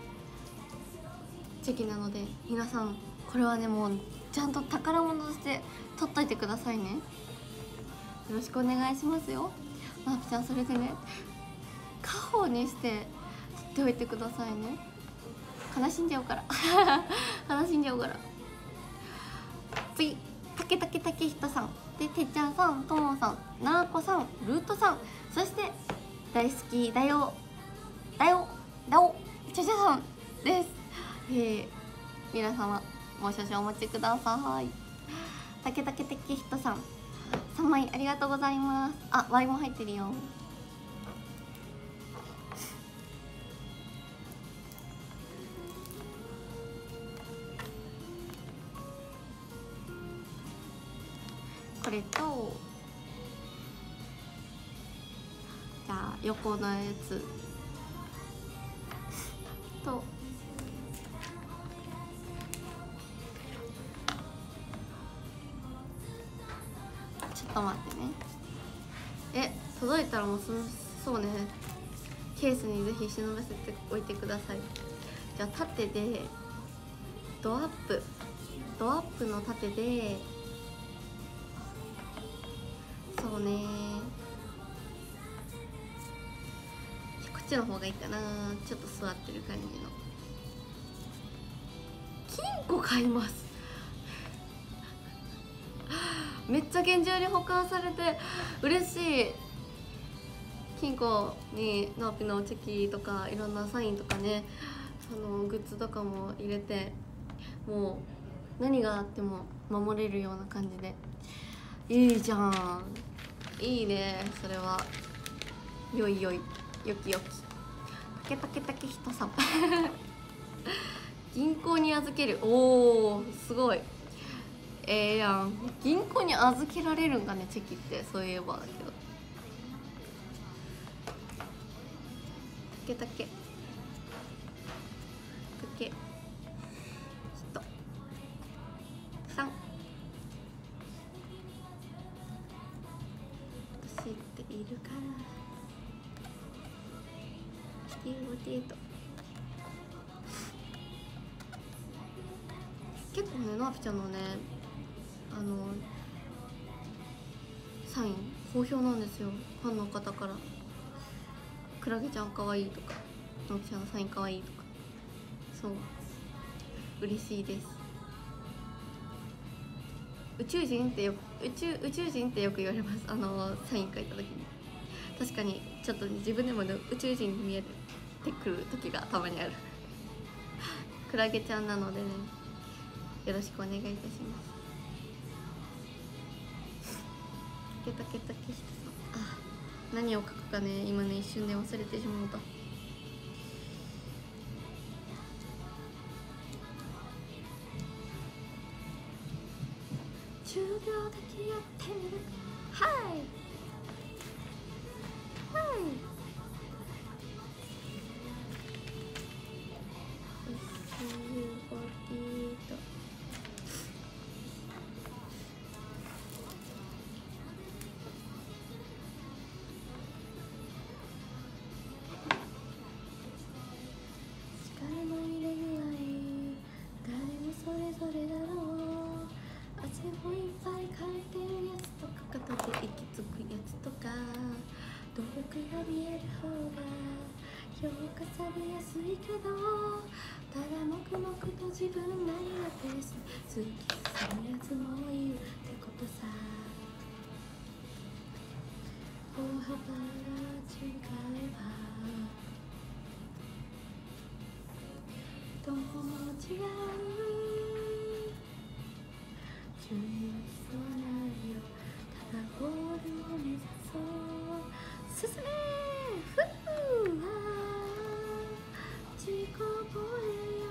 チェキなので、皆さんこれはねもうちゃんと宝物として取っといてくださいね。よろしくお願いしますよ。まぴちゃん、それでね家宝にして取っておいてくださいね。悲しんじゃうから悲しんじゃうから。次、たけたけたけひとさんで、てっちゃんさん、ともさん、ななこさん、ルートさん、そして大好きだよだよだおちゃちゃさんです。えー、皆様もう少々お待ちください。たけたけたけひとさんさんまいありがとうございます。あ、ワイも入ってるよ。これとじゃあ横のやつとちょっと待ってね。え、届いたらもうそのそうね、ケースにぜひ忍ばせておいてください。じゃあ縦でドアップドアップの縦で、そうね、こっちの方がいいかな。ちょっと座ってる感じの金庫買います。めっちゃ厳重に保管されて嬉しい。金庫にナオピのチェキとかいろんなサインとかね、あのグッズとかも入れて、もう何があっても守れるような感じでいいじゃん。いいね、それは。よいよい、よきよき。たけたけたけひとさん銀行に預ける。おー、すごい。ええやん。銀行に預けられるんかね、チェキって。そういえばだけど。たけたけたけひとさん。私っているからデートデート。結構ね、なおぴちゃんのね、あのサイン好評なんですよ、ファンの方から。クラゲちゃんかわいいとか、なおぴちゃんのサインかわいいとか、そう嬉しいです。宇宙人ってよ宇宙宇宙人ってよく言われます、あのサイン書いた時に。確かにちょっと自分でも、ね、宇宙人に見えてくる時がたまにあるクラゲちゃんなのでね、よろしくお願いいたします。たけたけたけひとさん。あ、何を書くかね、今ね一瞬で忘れてしまった。じゅうびょうだけやってみるか。はいはい。評価されやすいけど、ただ黙々と自分なりのペース突き進むやつもいるってことさ。歩幅が違えばどうも違う。順位はないよ、ただゴールを目指そう。進めふうは自己防衛よ。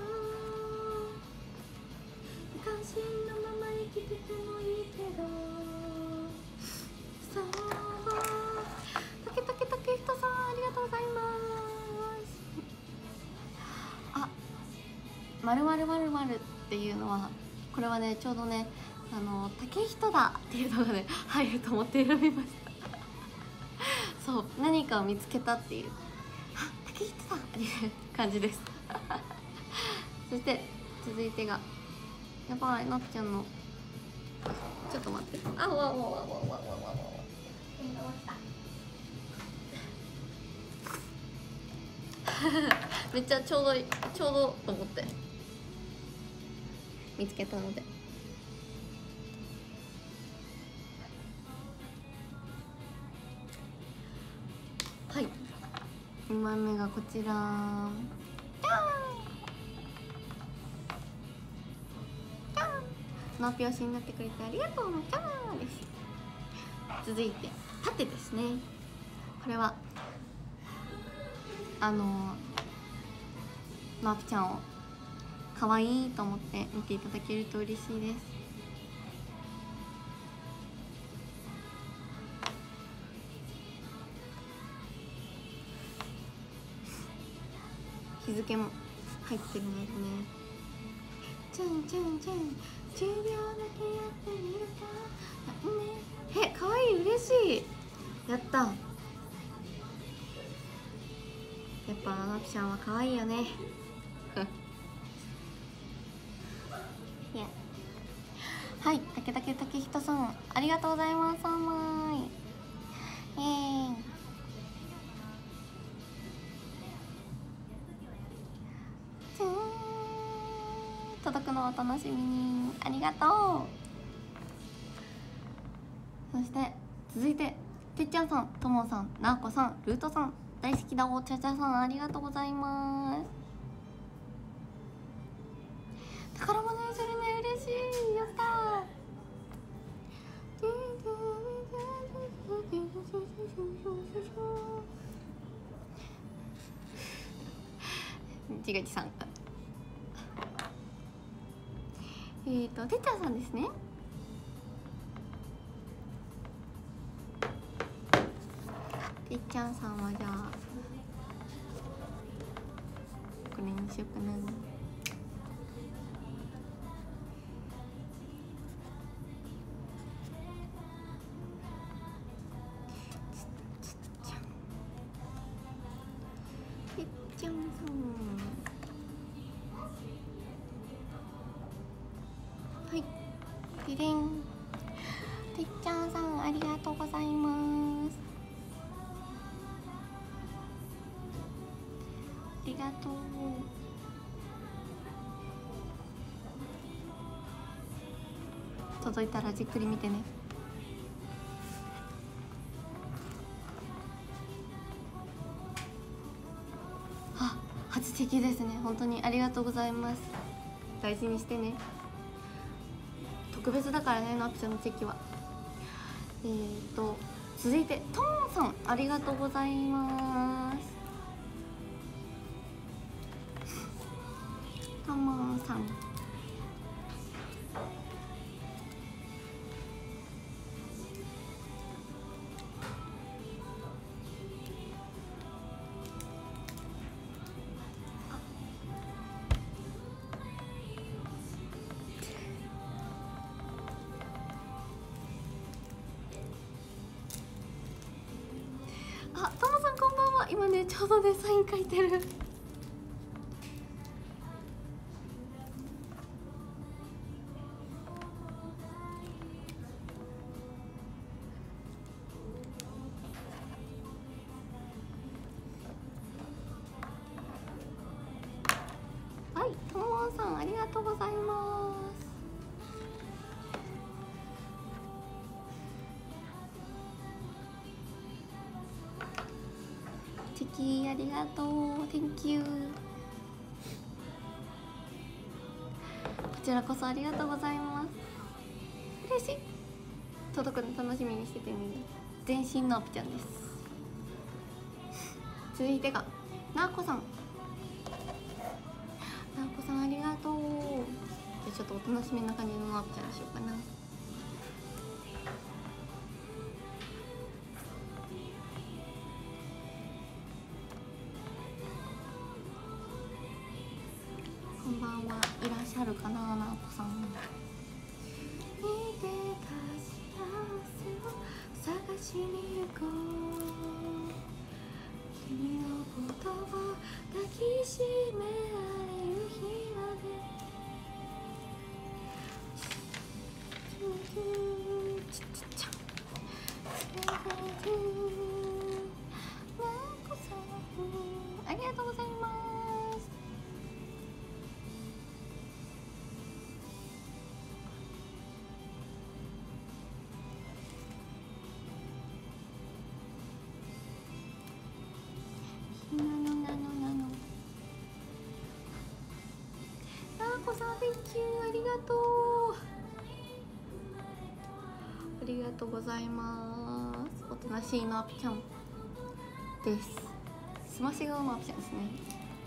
関心のまま生きててもいいけど。そうたけたけたけひとさん、ありがとうございます。あ、まるまるまるまるっていうのは、これはねちょうどね、あの竹人だっていうのがね入ると思って選びましたそう、何かを見つけたっていう、あ、竹人だっていう感じですそして続いてが、やばい、なっちゃんの、ちょっと待って、あ、わわわわわわわわわめっちゃちょうどいい、ちょうどと思って見つけたので。はい、にまいめがこちら。ナオピ推しになってくれてありがとうのキャーです。続いて縦ですね。これはあのナオピちゃんを可愛いと思って見ていただけると嬉しいです。日付も入ってるのでね。ちゃんちゃんちゃん、じゅうびょうだけやってみるか。ね、え、可愛い、嬉しい。やった。やっぱナピちゃんは可愛いよね。はい、たけたけたけひとさん、ありがとうございます。さんまい。えー。 届くのをお楽しみに。ありがとう。そして続いててっちゃんさん、ともさん、なあこさん、ルートさん、大好きだおちゃちゃさん、ありがとうございます。宝物にするね、嬉しい。やったー。ちがちさん、えっとてっちゃんさんですね。てっちゃんさんはじゃあこれにしようかな。てっちゃんさん、はい、ででん。てっちゃんさん、ありがとうございます。ありがとう。届いたらじっくり見てね。あ、初チェキですね。本当にありがとうございます。大事にしてね。特別だからね、ナピちゃんのチェキは。えーと続いてトーンさん、ありがとうございます。トーンさん、あ、トモさんこんばんは。今ねちょうどねサイン書いてる。はい、トモさんありがとうございます。チェキありがとう。 Thank you。 こちらこそありがとうございます。嬉しい。届くの楽しみにしててね。全身のアピちゃんです。続いてがなあこさん。なあこさんありがとう。じゃあちょっとおとなしめな感じのアピちゃんにしようかな。こんばんはいらっしゃるかな、なあこさん。見てた幸せを探しに行こう。君のことを抱きしめられる日まで。ちっちゃちゃありがとうございます。なのなのなの。なあこさん、Thank you、ありがとう。ありがとうございます。おとなしいのアピちゃんです。すまし顔のアピちゃんですね。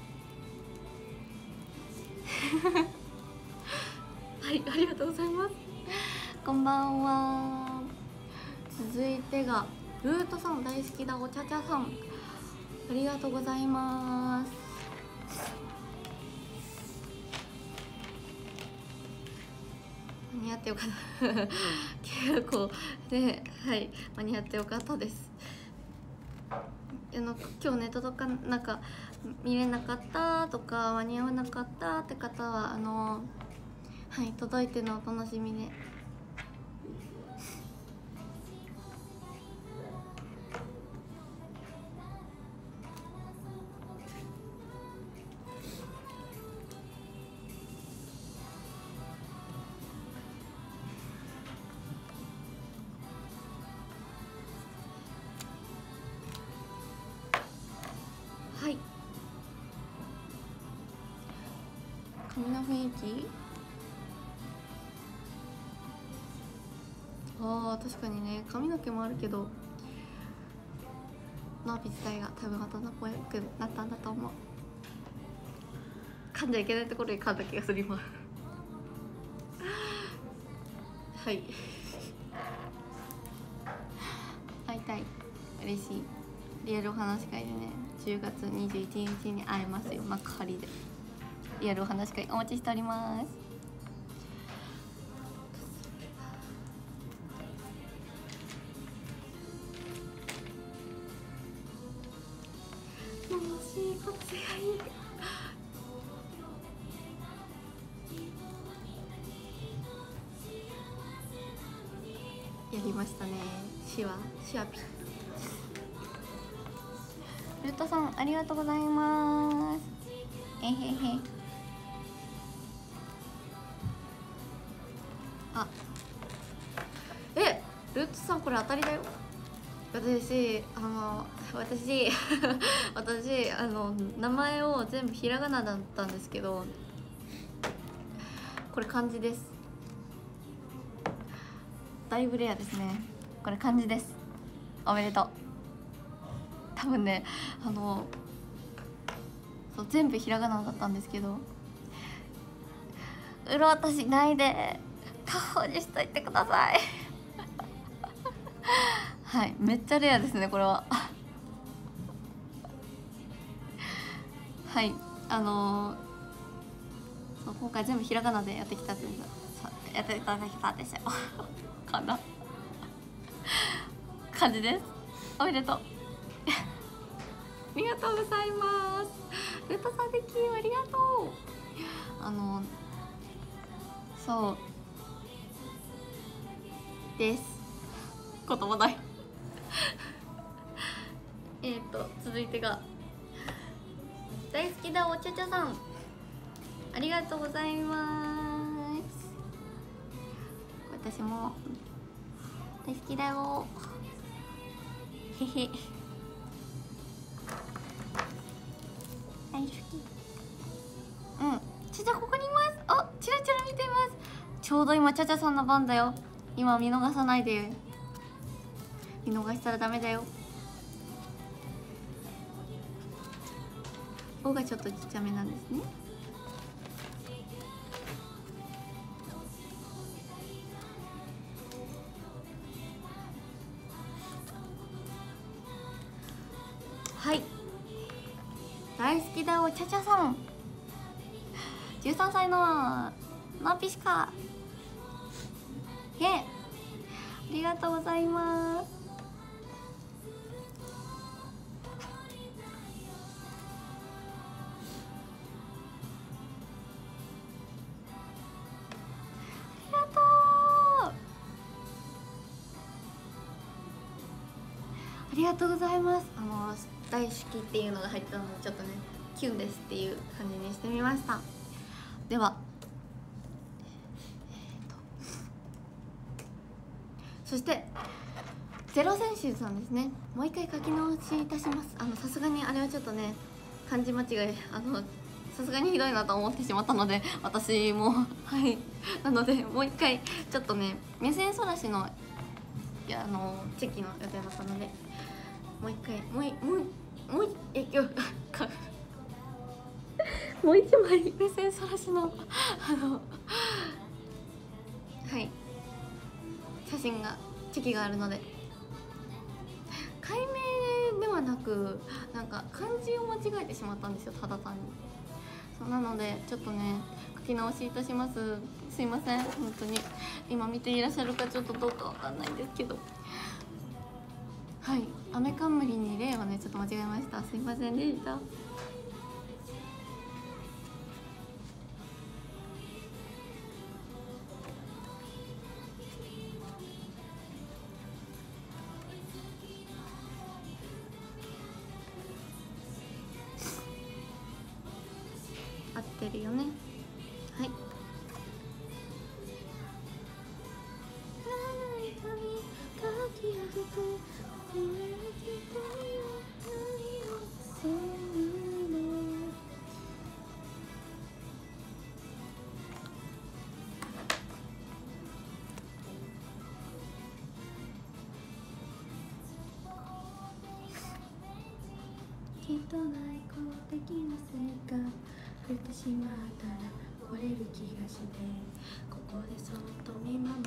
はい、ありがとうございます。こんばんは。続いてがルートさん、大好きだおちゃちゃさん、ありがとうございます。間に合ってよかった結構ね、はい、間に合ってよかったです。あの今日ね届かなんか見れなかったとか間に合わなかったって方はあのはい届いてのお楽しみで。 髪の雰囲気、あー確かにね、髪の毛もあるけどナーピ自体が多分大人っぽくなったんだと思う。噛んじゃいけないところに噛んだ気がする今はい会いたい、嬉しい。リアルお話し会でねじゅうがつにじゅういちにちに会えますよ、幕張で。リアルお話し会お待ちしております。楽しい、こっちがいい。やりましたね、シワシワピ。ルートさんありがとうございます。えへへ。あ、え、ルートさんこれ当たりだよ。私あの私私あの名前を全部ひらがなだったんですけど、これ漢字です。だいぶレアですね。これ漢字です。おめでとう。多分ね、あのそう全部ひらがなだったんですけど、売ろうとしないで家宝にしといてくださいはい、めっちゃレアですねこれははい、あのー、そう今回全部ひらがなでやってきたってやっていただきたんですよかな感じです。おめでとうありがとうございます。ルートさんできありがとう。あのそうです。言葉ないえっと続いてが大好きだおちゃちゃさん、ありがとうございます。私も大好きだよへへ大好き。うんちゃちゃここにいます。あ、チラチラ見てます。ちょうど今ちゃちゃさんの番だよ。今見逃さないで、見逃したらダメだよ。「お」がちょっとちっちゃめなんですね。はい、大好きだおちゃちゃさん、じゅうさんさいのナーピシカイエー、ありがとうございます。ありがとう、ありがとうございます。あの大好きっていうのが入ったのでちょっとねキュンですっていう感じにしてみました。では、えー、とそしてゼロ選手さんですね。もう一回書き直しいたします。あのさすがにあれはちょっとね漢字間違い、あのさすがにひどいなと思ってしまったので私もはいなのでもう一回ちょっとね目線そらしのいやあのチェキの予定だったのでもう一回もういもうもうえ今日もう一枚目線そらしのあのはい写真がチェキがあるので、解明ではなくなんか漢字を間違えてしまったんですよ、ただ単に。そうなのでちょっとね書き直しいたします。すいません本当に。今見ていらっしゃるかちょっとどうかわかんないんですけど、はい、アメカンムリに例はねちょっと間違えました。すいませんでした。合ってるよね。はい。 が降ってしまったら来れる気がして、ここでそっと見守った。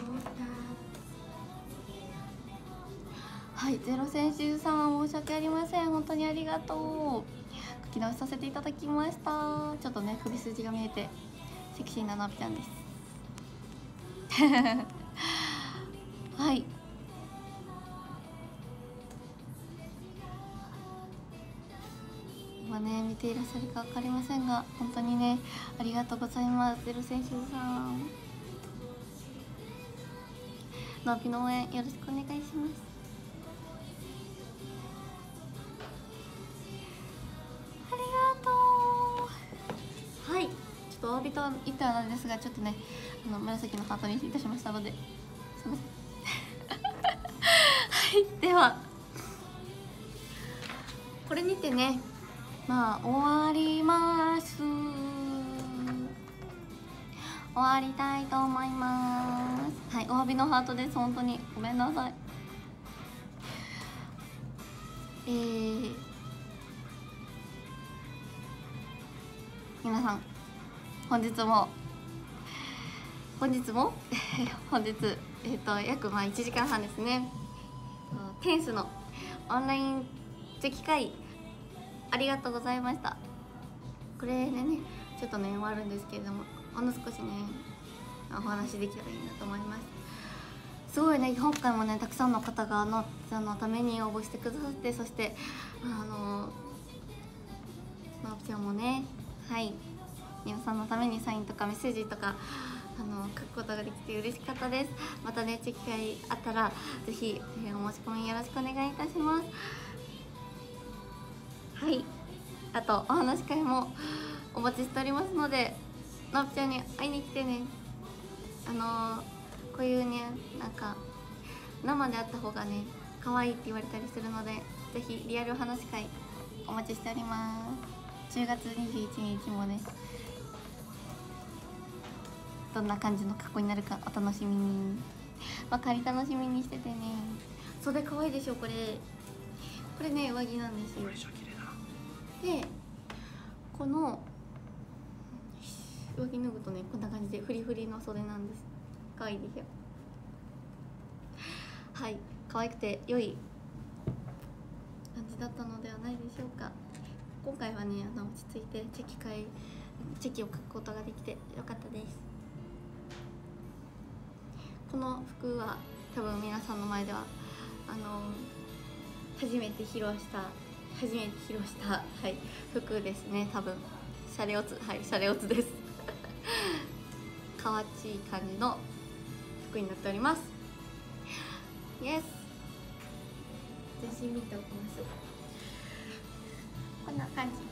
はい、ゼロ選手さん申し訳ありません。本当にありがとう。書き直しさせていただきました。ちょっとね首筋が見えてセクシーななぴちゃんです。はい、今ね見ていらっしゃるか分かりませんが、本当にねありがとうございます。ゼロ選手さん、ナピの応援よろしくお願いします。ありがとう。はい、ちょっとお詫びと言ったらなんですが、ちょっとねあの紫のハートにいたしましたので、すみません。はい、ではこれにてね、まあ終わります。終わりたいと思います。はい、お詫びのハートです。本当にごめんなさい。えー、皆さん本日も本日も本日えっ、ー、と約まあいちじかんはんですね。テンスのオンラインチェキ会ありがとうございました。これでねちょっとね終わるんですけれども、ほんの少しねお話できたらいいなと思います。すごいね今回もねたくさんの方がのそのために応募してくださって、そしてあののぴちゃんもね、はい皆さんのためにサインとかメッセージとかあの書くことができて嬉しかったです。またねチェキ会あったらぜひ、えー、お申し込みよろしくお願いいたします。はい、あとお話し会もお待ちしておりますので、のぴちゃんに会いに来てね。あのー、こういうねなんか生で会った方がね可愛いって言われたりするので、ぜひリアルお話し会お待ちしております。じゅうがつにじゅういちにちもねどんな感じの格好になるかお楽しみに。ばかり楽しみにしててね。袖可愛いでしょこれ。これね上着なんですよ。でこの上着脱ぐとねこんな感じでフリフリの袖なんです。可愛いでしょ。はい、可愛くて良い感じだったのではないでしょうか。今回はねあの落ち着いてチェキ会チェキを書くことができてよかったです。この服は多分皆さんの前ではあの初めて披露した初めて披露した、はい、服ですね。多分シャレオツ、はいシャレオツです。かわちい感じの服になっております。イエス。全身見ておきます。こんな感じ。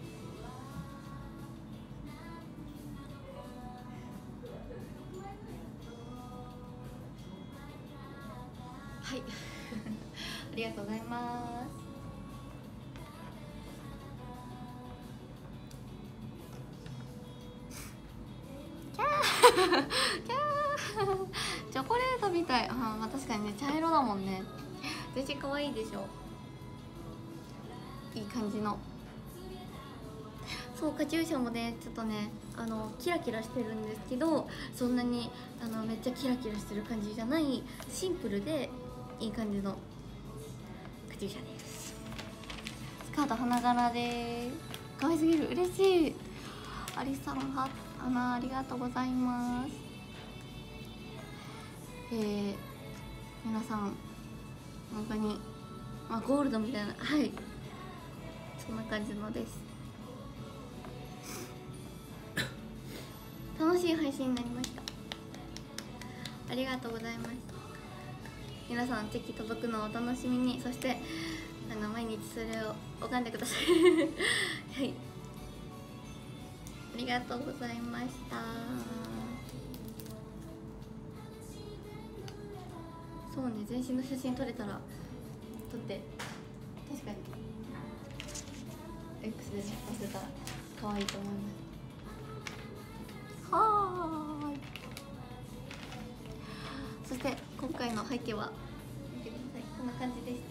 はいありがとうございます。キャーキャーチョコレートみたい。あ、まあ、確かにね茶色だもんね。全然可愛いでしょ。いい感じの。そうカチューシャもねちょっとねあのキラキラしてるんですけど、そんなにあのめっちゃキラキラしてる感じじゃないシンプルでいい感じのカチューシャです。スカート花柄で可愛すぎる。嬉しい。アリさんは花ありがとうございます。えー、皆さん本当に、まあ、ゴールドみたいな、はいそんな感じのです。楽しい配信になりました。ありがとうございます。皆さんチェキ届くのをお楽しみに。そしてあの毎日それを拝んでください。はい、ありがとうございました。そうね、全身の写真撮れたら撮って確かに X で載せたら可愛いと思います。はーい。そして今回の背景は見てください。こんな感じでした。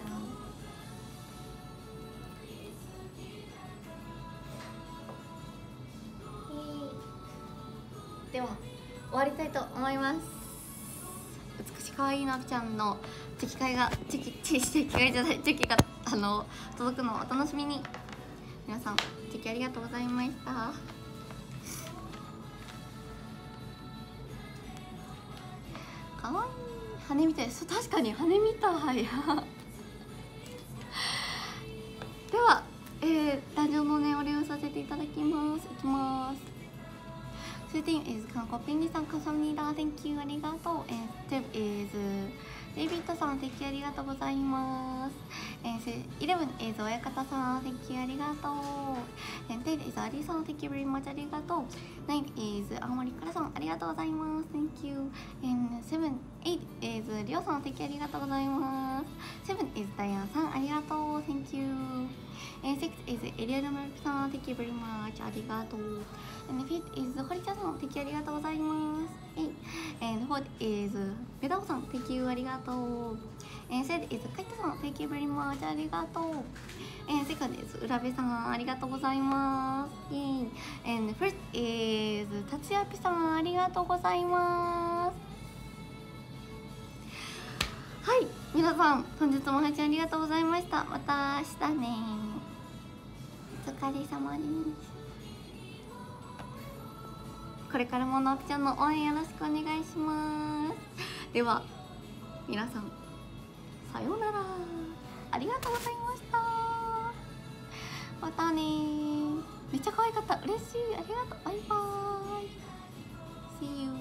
では終わりたいと思います。美しい可愛いなぴちゃんのチェキ会がチェキチェキ会じゃないチェキがあの届くのをお楽しみに。皆さんチェキありがとうございました。かわいい羽みたい。そう確かに羽みたいでは、えー、壇上のねお礼をさせていただきます。いきます。スーティン is 韓国ペンギンさん、カサミダー Thank you ありがとう。えー、ステップ is デイビッドさん、Thank you ありがとうございます。えー、イレブン is 親方さん、Thank you ありがとう。えー、テイル is アリさん、Thank you very much ありがとう。ナイン is 青森からさん、ありがとうございます。Thank you。えー、セブン、エイト is リオさん、Thank you ありがとうございます。セブン is ダイアンさん、ありがとう。Thank you。えー、シックス is エリアルマルピさん、Thank you very much ありがとう。And fifth is 堀ちゃんさん、Thank you ありがとうございます。And fourth is ベダオさん、Thank you ありがとう。And third is カイトさん、Thank you very much ありがとう。And second is 浦部さん、ありがとうございます。And first is 達也ぴさん、ありがとうございます。はい、皆さん本日も配信ありがとうございました。また明日ね。お疲れ様です。これからものぴちゃんの応援よろしくお願いします。では皆さんさようなら。ありがとうございました。またね。めっちゃ可愛かった。嬉しい。ありがとう。バイバーイ。See you。